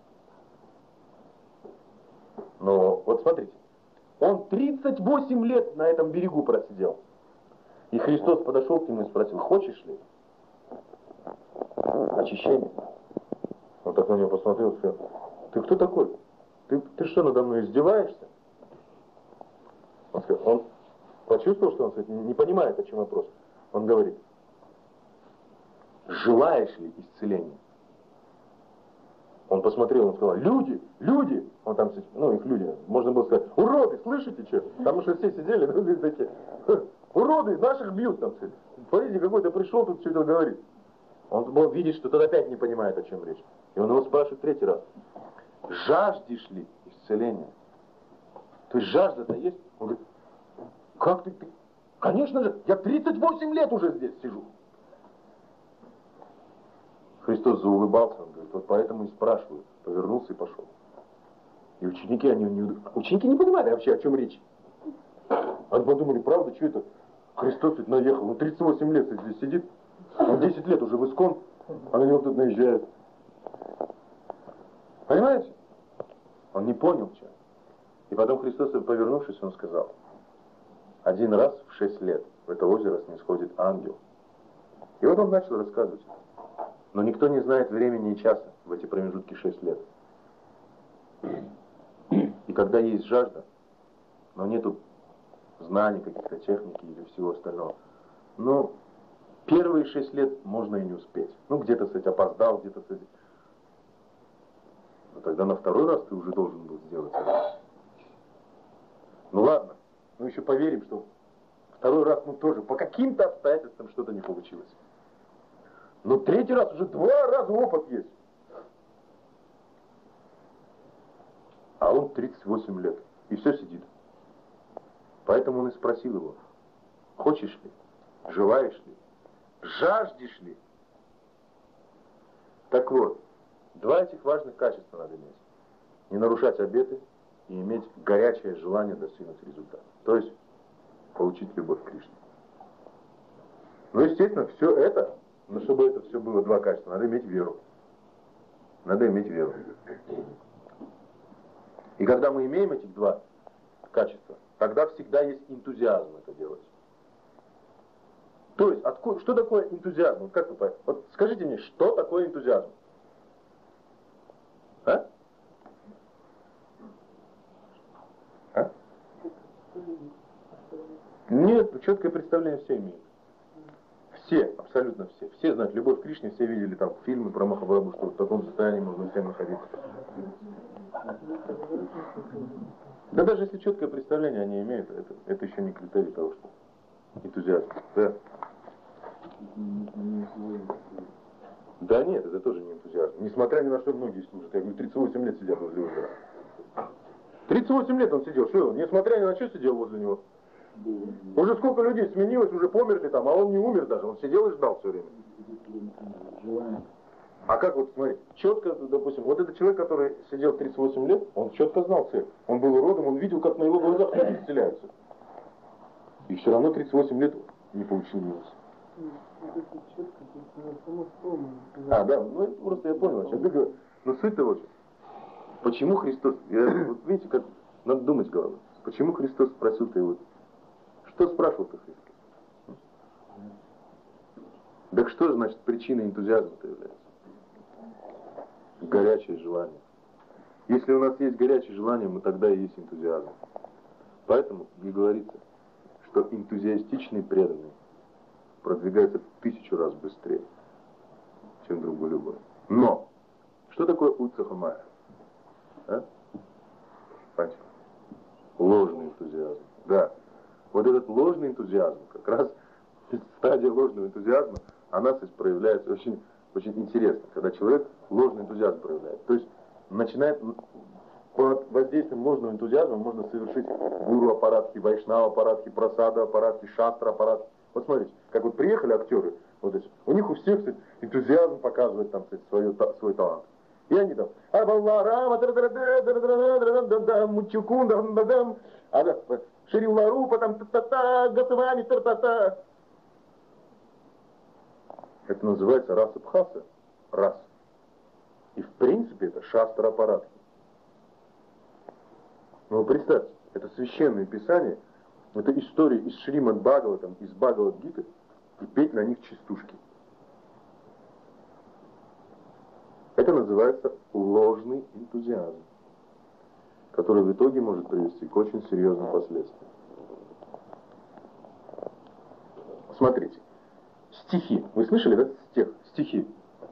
Но вот смотрите, он тридцать восемь лет на этом берегу просидел. И Христос подошел к нему и спросил, хочешь ли очищение? Он так на него посмотрел и сказал, ты кто такой? Ты, ты что, надо мной издеваешься? Он, сказал, он почувствовал, что он сказать, не понимает, о чем вопрос. Он говорит, желаешь ли исцеления? Он посмотрел, он сказал, люди, люди, он там, ну их люди, можно было сказать, уроды, слышите что? Потому что все сидели, ну, такие, уроды, наших бьют там. Смотрите, какой-то пришел, тут все это говорит. Он, он видит, что тот опять не понимает, о чем речь. И он его спрашивает третий раз, жаждешь ли исцеления? То есть жажда-то есть? Он говорит, как ты, ты? Конечно же, я тридцать восемь лет уже здесь сижу. Христос заулыбался, он говорит, вот поэтому и спрашиваю. Повернулся и пошел. И ученики, они не... Ученики не понимали вообще, о чем речь. Они подумали, правда, что это? Христос тут наехал, он тридцать восемь лет здесь сидит, он десять лет уже в ИСККОН, а на него тут наезжает. Понимаете? Он не понял, что. И потом Христос, повернувшись, он сказал, один раз в шесть лет в это озеро снисходит ангел. И вот он начал рассказывать. Но никто не знает времени и часа в эти промежутки шесть лет. И когда есть жажда, но нету знаний, каких-то техники или всего остального, но первые шесть лет можно и не успеть. Ну, где-то, кстати, опоздал, где-то, кстати. Но тогда на второй раз ты уже должен был сделать это. Ну ладно, ну еще поверим, что второй раз, ну тоже, по каким-то обстоятельствам что-то не получилось. Но третий раз уже два раза опыт есть. А он тридцать восемь лет. И все сидит. Поэтому он и спросил его: хочешь ли? Желаешь ли? Жаждешь ли? Так вот, два этих важных качества надо иметь. Не нарушать обеты и иметь горячее желание достигнуть результата. То есть получить любовь к Кришне. Ну, естественно, все это, но чтобы это все было два качества, надо иметь веру. Надо иметь веру. И когда мы имеем этих два качества, тогда всегда есть энтузиазм это делать. То есть, откуда, что такое энтузиазм? Вот как вы понимаете? Вот скажите мне, что такое энтузиазм? А? А? Нет, четкое представление все имеют. Все, абсолютно все. Все знают, любовь к Кришне, все видели там фильмы про Махапрабху, что в таком состоянии можно всем находиться. Да даже если четкое представление они имеют, это, это еще не критерий того, что энтузиазм. Да. Да нет, это тоже не энтузиазм. Несмотря ни на что многие служат. Я говорю, тридцать восемь лет сидят возле озера. тридцать восемь лет он сидел. Что он? Несмотря ни на что сидел возле него. Уже сколько людей сменилось, уже померли там, а он не умер даже. Он сидел и ждал все время. А как вот, смотри, четко, допустим, вот этот человек, который сидел тридцать восемь лет, он четко знал цель. Он был уродом, он видел, как на его глазах люди исцеляются. И все равно тридцать восемь лет не получил милость. А, да, ну просто я понял, о чем ты говоришь. Но суть-то вот, почему Христос, я, вот видите, как надо думать головой, почему Христос спросил-то его, что спрашивал-то Христос? Так что же, значит, причиной энтузиазма-то является? Горячее желание. Если у нас есть горячее желание, мы тогда и есть энтузиазм. Поэтому и говорится, что энтузиастичный преданный продвигается в тысячу раз быстрее, чем другой любой. Но! Что такое уцахамая? А? Понимаете? Ложный энтузиазм. Да. Вот этот ложный энтузиазм, как раз стадия ложного энтузиазма, она, кстати, проявляется очень, очень интересно, когда человек ложный энтузиазм проявляет. То есть начинает под воздействием ложного энтузиазма можно совершить гуру аппаратки, вайшнава аппаратки, прасада аппаратки, шастра аппаратки. Вот смотрите, как вот приехали актеры, вот эти, у них у всех, кстати, энтузиазм показывает там, кстати, свой, свой талант. И они там, Шриларупа, там, та-та-та, Гасвами, та-та-та. Это называется раса бхаса, рас. И в принципе это шастра аппаратки. Ну вы представьте, это священное писание, это история из Шримад Бхагаватам, из Бхагавад-гиты, и петь на них частушки. Это называется ложный энтузиазм, который в итоге может привести к очень серьезным последствиям. Смотрите, стихи. Вы слышали, да, стих? Стихи.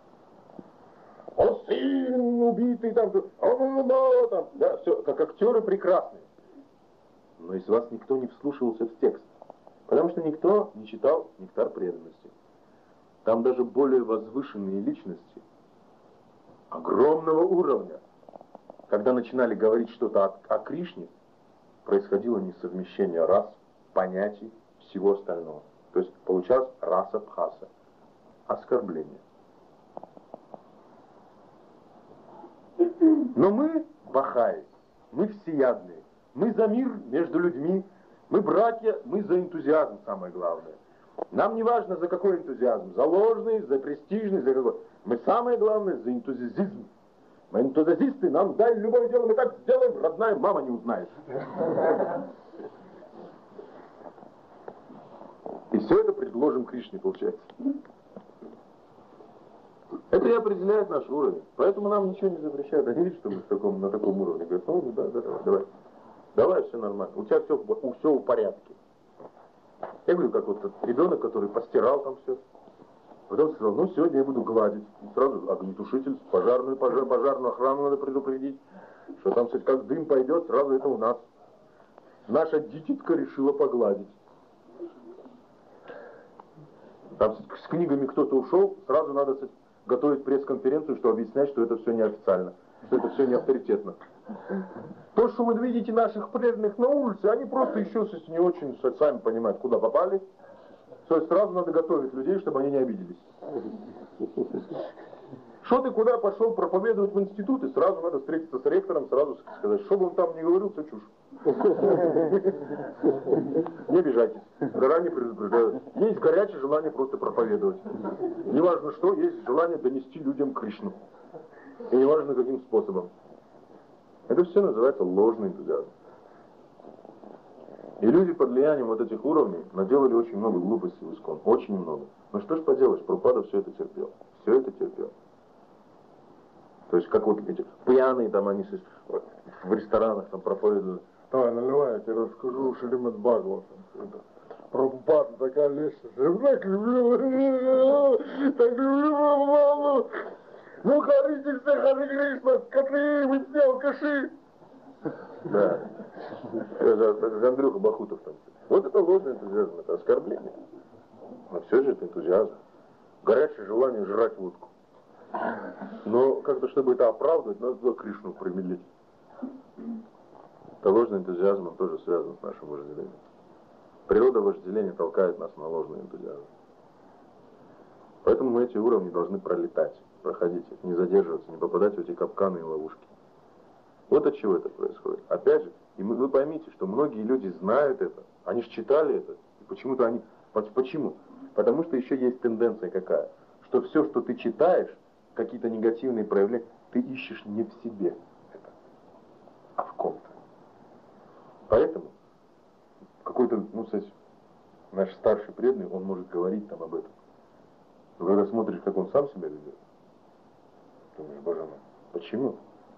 О, сын убитый, там, о, там, да, все, как актеры прекрасные. Но из вас никто не вслушивался в текст, потому что никто не читал «Нектар преданности». Там даже более возвышенные личности, огромного уровня, когда начинали говорить что-то о, о Кришне, происходило несовмещение рас, понятий, всего остального. То есть получалось раса бхаса, оскорбление. Но мы бахаи, мы всеядные, мы за мир между людьми, мы братья, мы за энтузиазм, самое главное. Нам не важно, за какой энтузиазм, за ложный, за престижный, за какой. Мы самое главное за энтузиазм. Мы энтузиасты, нам дай любое дело, мы так сделаем, родная мама не узнает. все это предложим Кришне, получается. Это и определяет наш уровень. Поэтому нам ничего не запрещают. Они видят, что мы в таком, на таком уровне. Говорят, ну да, да, давай, давай. Давай, все нормально. У тебя все, у, все в порядке. Я говорю, как вот этот ребенок, который постирал там все. Потом сказал, ну сегодня я буду гладить. И сразу огнетушитель, пожарную, пожар, пожарную охрану надо предупредить. Что там, кстати, как дым пойдет, сразу это у нас. Наша дитятка решила погладить. Там с книгами кто-то ушел, сразу надо, кстати, готовить пресс-конференцию, чтобы объяснять, что это все неофициально, что это все не авторитетно. То, что вы видите наших преданных на улице, они просто еще не очень сами понимают, куда попали. То есть сразу надо готовить людей, чтобы они не обиделись. Что ты куда пошел проповедовать в институт, и сразу надо встретиться с ректором, сразу сказать, что бы он там ни говорил, все чушь. Не обижайтесь, заранее предупреждаю. Есть горячее желание просто проповедовать. Неважно что, есть желание донести людям Кришну. И неважно каким способом. Это все называется ложный энтузиазм. И люди под влиянием вот этих уровней наделали очень много глупостей в Искон. Очень много. Но что ж поделаешь, Прабхупада все это терпел. Все это терпел. То есть, как вот эти пьяные там, они в ресторанах там проповедуют. Давай, наливай, я тебе расскажу Шримад Бхагаватам. Прабхупада такая лестница. Я так люблю, так люблю Прабхупаду. Ну, харите все, Харе Кришна, скоты, вы все алкаши. Да. Андрюха Бахутов там. Вот это ложный энтузиазм, это оскорбление. Но все же это энтузиазм. Горячее желание жрать водку. Но как-то, чтобы это оправдывать, надо туда Кришну примелить. Это ложный энтузиазм, он тоже связан с нашим вожделением. Природа вожделения толкает нас на ложный энтузиазм. Поэтому мы эти уровни должны пролетать, проходить их, не задерживаться, не попадать в эти капканы и ловушки. Вот от чего это происходит. Опять же, и вы поймите, что многие люди знают это, они же читали это, и почему-то они... Почему? Потому что еще есть тенденция какая, что все, что ты читаешь, какие-то негативные проявления, ты ищешь не в себе это, а в ком-то. Поэтому какой-то, ну, кстати, наш старший преданный, он может говорить там об этом. Но когда смотришь, как он сам себя ведет, думаешь, боже мой, почему?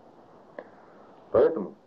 Поэтому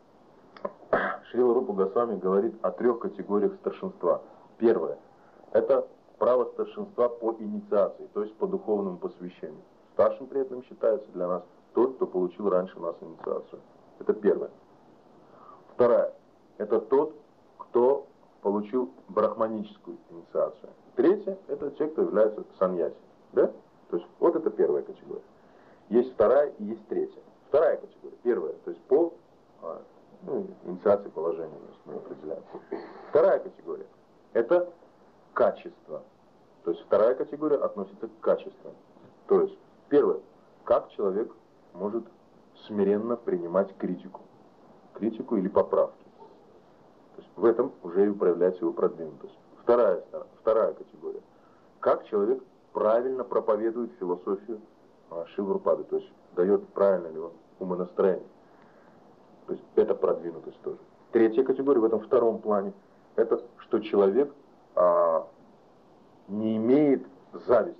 Шрила Рупа Госвами говорит о трех категориях старшинства. Первое – это право старшинства по инициации, то есть по духовному посвящению. Старшим преданным считается для нас тот, кто получил раньше нас инициацию. Это первое. Второе – это тот, кто получил брахманическую инициацию. Третье – это те, кто является саньяси. Да? То есть вот это первая категория. Есть вторая и есть третья. Вторая категория. Первая, то есть по ну, инициации положения мы определяем. Вторая категория – это качество. То есть вторая категория относится к качеству. То есть первое, как человек может смиренно принимать критику. Критику или поправки. То есть в этом уже и проявляется его продвинутость. Вторая, вторая категория. Как человек правильно проповедует философию Шилы-Рупады, то есть дает правильно ли он умонастроение. То есть это продвинутость тоже. Третья категория в этом втором плане, это что человек а, не имеет зависти.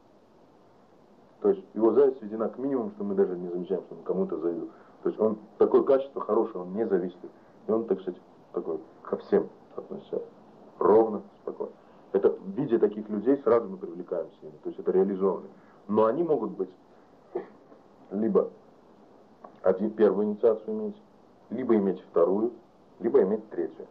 То есть его зависть сведена к минимуму, что мы даже не замечаем, что он кому-то завидует. То есть он такое качество хорошее, он не завистливый. И он, так сказать, такой ко всем относится ровно, спокойно. Это в виде таких людей сразу мы привлекаемся ими. То есть это реализованные. Но они могут быть либо один, первую инициацию иметь, либо иметь вторую, либо иметь третью.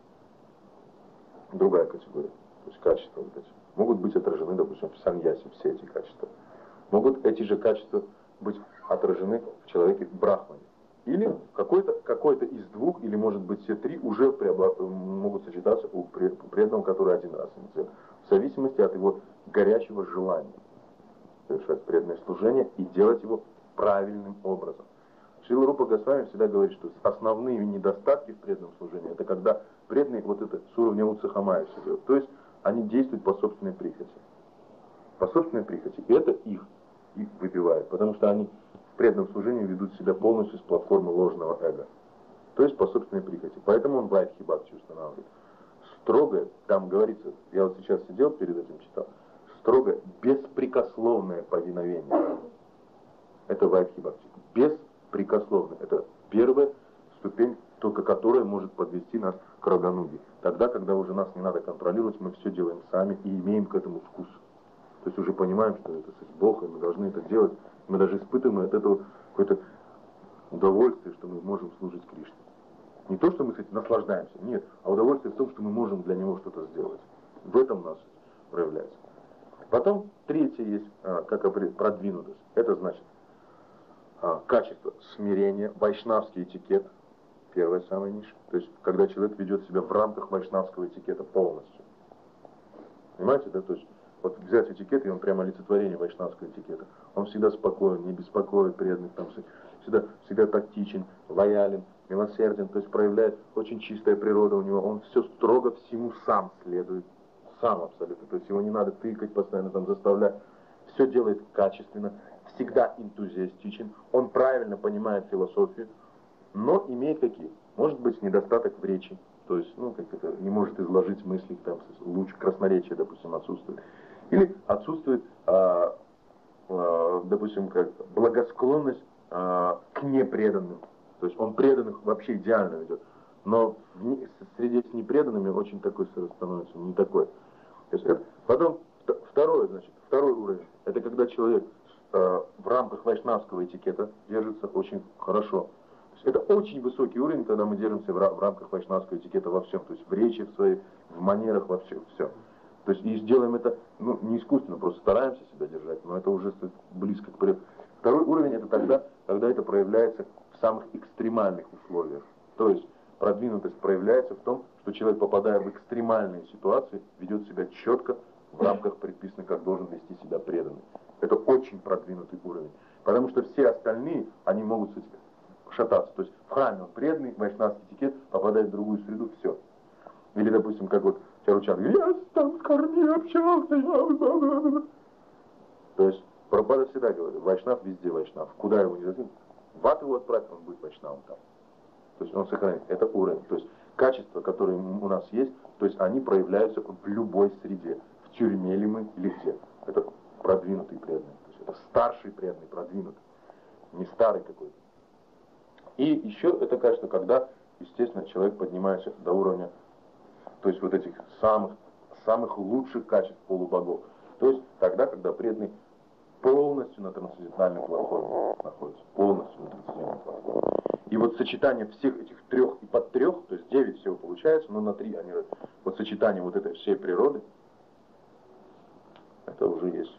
Другая категория. То есть качества вот эти. Могут быть отражены, допустим, в саньясе все эти качества. Могут эти же качества быть отражены в человеке брахмане. Или какой-то какой-то из двух, или может быть все три, уже могут сочетаться у преданного, который один раз инициирует. В зависимости от его горячего желания совершать преданное служение и делать его правильным образом. Шрила Рупа Госвами всегда говорит, что основные недостатки в преданном служении, это когда преданные вот это с уровня Уцахамая все делают. То есть они действуют по собственной прихоти. По собственной прихоти. И это их, их выбивает, потому что они в преданном служении ведут себя полностью с платформы ложного эго. То есть по собственной прихоти. Поэтому он Вайдхи Бхакти устанавливает. строгое, там говорится, я вот сейчас сидел перед этим читал, строго беспрекословное повиновение. Это вайбхи бхакти. Беспрекословное. Это первая ступень, только которая может подвести нас к рагануге. Тогда, когда уже нас не надо контролировать, мы все делаем сами и имеем к этому вкус. То есть уже понимаем, что это Бог, и мы должны это делать. Мы даже испытываем от этого какое-то удовольствие, что мы можем служить Кришне. Не то, что мы, кстати, наслаждаемся, нет, а удовольствие в том, что мы можем для Него что-то сделать. В этом у нас проявляется. Потом третье есть, как продвинутость. Это значит качество смирения, вайшнавский этикет, первое самое низшее. То есть, когда человек ведет себя в рамках вайшнавского этикета полностью. Понимаете, да? То есть, вот взять этикет, и он прямо олицетворение вайшнавского этикета. Он всегда спокоен, не беспокоит преданных, там, всегда, всегда тактичен, лоялен, милосерден, то есть проявляет очень чистая природа у него. Он все строго всему сам следует, сам абсолютно. То есть его не надо тыкать, постоянно там заставлять. Все делает качественно, всегда энтузиастичен, он правильно понимает философию, но имеет какие? Может быть, недостаток в речи. То есть, ну, как это, не может изложить мысли, там, луч красноречия, допустим, отсутствует. Или отсутствует, а, а, допустим, как благосклонность а, к непреданным. То есть он преданных вообще идеально ведет. Но в, среди с непреданными очень такой становится, не такой. То есть это, потом второе, значит, второй уровень. Это когда человек э, в рамках вайшнавского этикета держится очень хорошо. Это очень высокий уровень, когда мы держимся в, в рамках вайшнавского этикета во всем. То есть в речи в своей, в манерах, во всем. Все. То есть и сделаем это, ну, не искусственно, просто стараемся себя держать, но это уже близко к преданным. Второй уровень это тогда, когда это проявляется в самых экстремальных условиях. То есть продвинутость проявляется в том, что человек, попадая в экстремальные ситуации, ведет себя четко в рамках предписанных, как должен вести себя преданный. Это очень продвинутый уровень. Потому что все остальные, они могут шататься. То есть в храме он преданный, вайшнавский этикет, попадает в другую среду, все. Или, допустим, как вот Чаручан говорит, я там с корней общался. То есть Прабхупада всегда говорит, вайшнав везде вайшнав. Куда его не зайдет, в ад его отправить, он будет вайшнавом там. То есть он сохранит. Это уровень. То есть качества, которые у нас есть, то есть они проявляются в любой среде. В тюрьме ли мы, или где. Это продвинутый преданный. То есть это старший преданный, продвинутый. Не старый какой-то. И еще это качество, когда, естественно, человек поднимается до уровня, то есть вот этих самых, самых лучших качеств полубогов. То есть тогда, когда преданный полностью на трансцендентальной платформе находится. Полностью на трансцендентальной платформе. И вот сочетание всех этих трех и под трех, то есть девять всего получается, но на три они, вот сочетание вот этой всей природы, это уже есть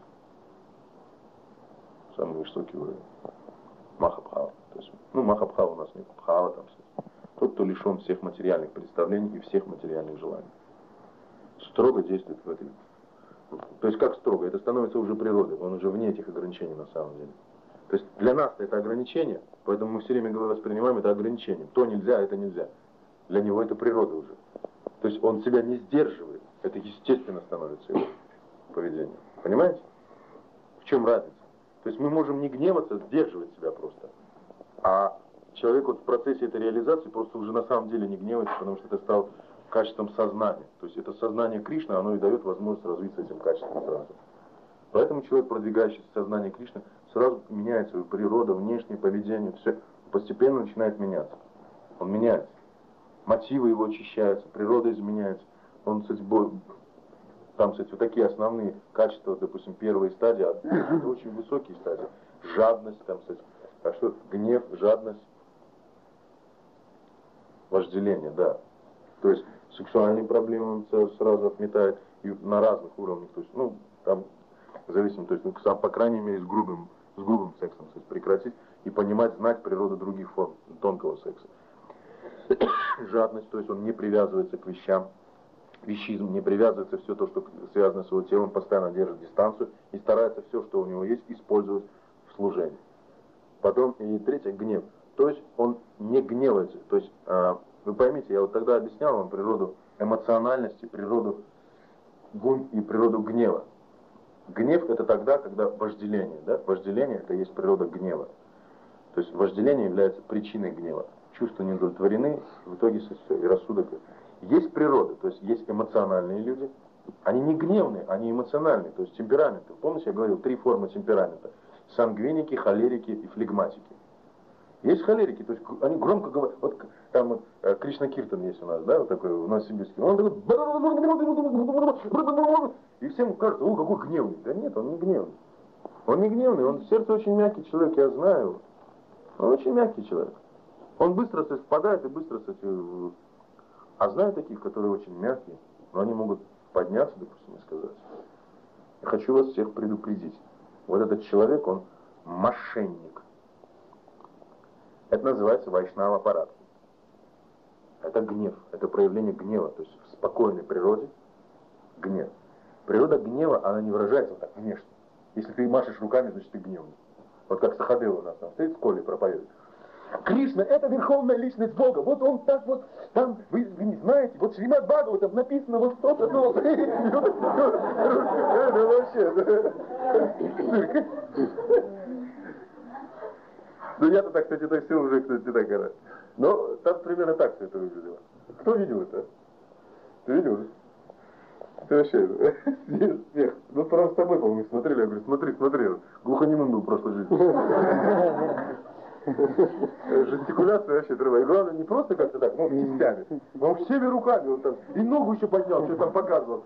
самый высокий уровень. Махабхава. То есть, ну, Махабхава у нас нет, Бхава там. Тот, кто лишен всех материальных представлений и всех материальных желаний. Строго действует в этой. То есть как строго? Это становится уже природой, он уже вне этих ограничений на самом деле. То есть для нас это ограничение, поэтому мы все время воспринимаем это ограничением. То нельзя, это нельзя. Для него это природа уже. То есть он себя не сдерживает. Это естественно становится его поведением. Понимаете? В чем разница? То есть мы можем не гневаться, сдерживать себя просто. А человек вот в процессе этой реализации просто уже на самом деле не гневается, потому что это стало качеством сознания. То есть это сознание Кришны, оно и дает возможность развиться этим качеством сразу. Поэтому человек, продвигающийся в сознании Кришны, сразу меняет свою природу, внешнее поведение, все постепенно начинает меняться. Он меняется. Мотивы его очищаются, природа изменяется. Он, кстати, там, кстати, вот такие основные качества, допустим, первые стадии, это очень высокие стадии. Жадность, там, кстати, а что? Гнев, жадность, вожделение, да. То есть сексуальные проблемы он сразу отметает и на разных уровнях. То есть, ну, там, зависимо, то есть, ну, по крайней мере, с грубым, с грубым сексом, то есть, прекратить и понимать, знать природу других форм тонкого секса. Жадность, то есть он не привязывается к вещам, вещизм, не привязывается все то, что связано с его телом, постоянно держит дистанцию и старается все, что у него есть, использовать в служении. Потом, и третье, гнев. То есть он не гневается. То есть, э, вы поймите, я вот тогда объяснял вам природу эмоциональности, природу гун и природу гнева. Гнев это тогда, когда вожделение, да? Вожделение это и есть природа гнева. То есть вожделение является причиной гнева. Чувства не удовлетворены, в итоге все, и рассудок Есть природа, то есть есть эмоциональные люди. Они не гневные, они эмоциональные, то есть темпераменты. Помните, я говорил, три формы темперамента. Сангвиники, холерики и флегматики. Есть холерики, то есть они громко говорят. Вот там вот, Кришна Киртан есть у нас, да, вот такой в Новосибирске. Он такой... И всем кажется, о, какой гневный. Да нет, он не гневный. Он не гневный, он в сердце очень мягкий человек, я знаю его. Он очень мягкий человек. Он быстро впадает и быстро... А знаю таких, которые очень мягкие, но они могут подняться, допустим, и сказать. Я хочу вас всех предупредить. Вот этот человек, он мошенник. Это называется вайшнава аппарат. Это гнев, это проявление гнева. То есть в спокойной природе гнев. Природа гнева, она не выражается вот так внешне. Если ты машешь руками, значит ты гневный. Вот как Сахадева у нас там стоит в школе проповедует. Кришна — это верховная личность Бога. Вот он так вот, там, вы, вы не знаете, вот Шримад Бхагаватам написано вот что-то, ну, это вообще, ну, я-то так, кстати, так все уже, кстати, так говорю. Но там примерно так все это выглядело. Кто видел это? Ты видел? Ты вообще, смех. Ну, прям с тобой, по-моему, смотрели, я говорю, смотри, смотри, глухонемым был в прошлой жизни. Жестикуляция вообще требует. И главное, не просто как-то так, ну, кистями. Он всеми руками, он там, и ногу еще поднял, что там показывал.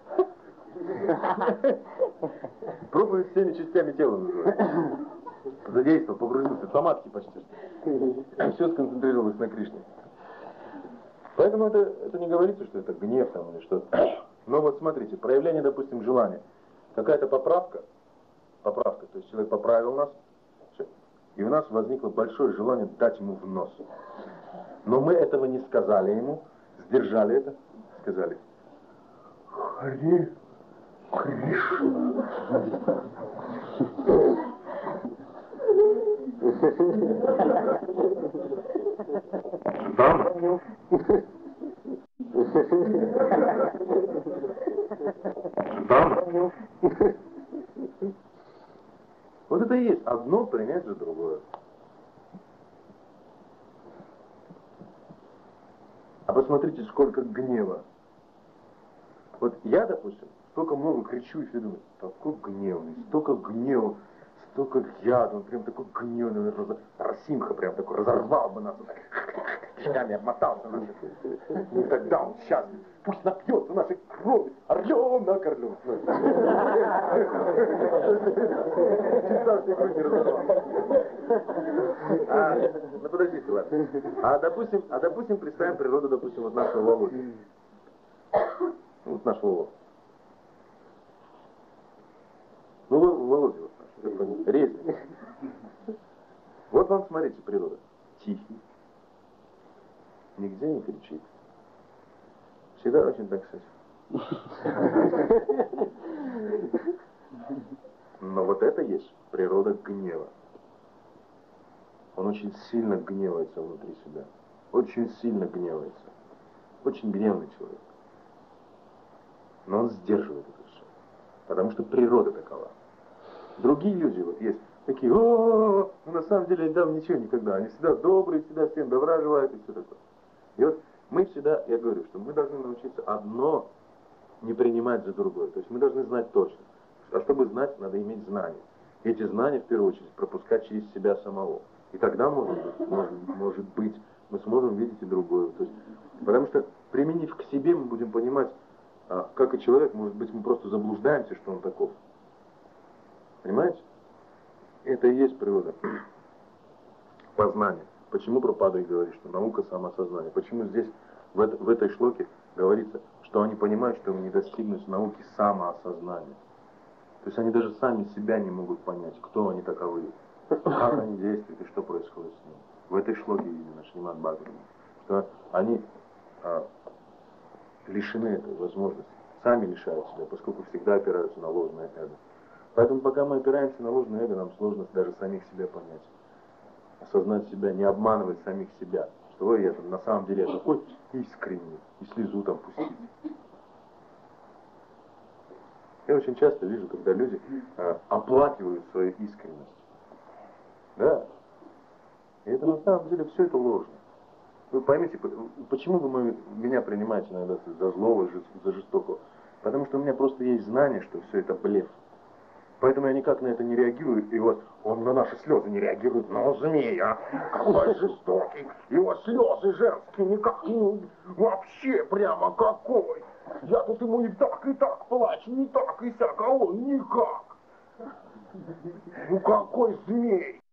Проповедь всеми частями тела называется. Задействовал, погрузился, самадхи почти. Все сконцентрировалось на Кришне. Поэтому это, это не говорится, что это гнев там или что-то. Но вот смотрите, проявление, допустим, желания. Какая-то поправка, поправка, то есть человек поправил нас, все. И у нас возникло большое желание дать ему в нос. Но мы этого не сказали ему, сдержали это, сказали: Харе Кришна. Дама. Дама. Вот это и есть одно принять за другое. А посмотрите, сколько гнева. Вот я, допустим, столько много кричу и все думаю, такой гневный, столько гнева, столько яда, он прям такой гневный, он Расимха прям такой, разорвал бы нас, вот так, кишками обмотался. И тогда он счастлив, пусть напьется нашей крови, орленок, орленок. А, ну подождите, ладно. А допустим, а допустим, представим природу, допустим, вот нашего Володи. Вот наш Володя. Ну, Володя вот наш, резник. Вот вам, смотрите, природа. Тихий. Нигде не кричит. Всегда очень, так сказать. Но вот это есть природа гнева. Он очень сильно гневается внутри себя. Очень сильно гневается. Очень гневный человек. Но он сдерживает это все. Потому что природа такова. Другие люди вот есть такие, о, ну на самом деле там ничего никогда. Они всегда добрые, всегда всем добра желают и все такое. И вот мы всегда, я говорю, что мы должны научиться одно не принимать за другое. То есть мы должны знать точно. А чтобы знать, надо иметь знания. И эти знания, в первую очередь, пропускать через себя самого. И тогда, может быть, может, может быть мы сможем видеть и другое. То есть, потому что, применив к себе, мы будем понимать, а, как и человек, может быть, мы просто заблуждаемся, что он таков. Понимаете? Это и есть природа познания. Почему Прабхупада и говорит, что наука самосознания? Почему здесь, в, это, в этой шлоке, говорится, что они понимают, что им не достигнуть науки самоосознания. То есть они даже сами себя не могут понять, кто они таковые, как они действуют и что происходит с ними. В этой шлоке именно Шримад Бхагаватам, что они а, лишены этой возможности, сами лишают себя, поскольку всегда опираются на ложное эго. Поэтому пока мы опираемся на ложное эго, нам сложно даже самих себя понять. Осознать себя, не обманывать самих себя. Что ой, я там, на самом деле я такой искренний, и слезу там пустить. Я очень часто вижу, когда люди э, оплакивают свою искренность. Да. И это на самом деле все это ложно. Вы поймите, почему вы меня принимаете иногда за злого, за жестокого? Потому что у меня просто есть знание, что все это блеф. Поэтому я никак на это не реагирую, и вот он на наши слезы не реагирует, но змея, какой жестокий, его слезы женские никак, ну, вообще прямо какой. Я тут ему и так, и так плачу, и так, и сяк, а он никак. Ну какой змей.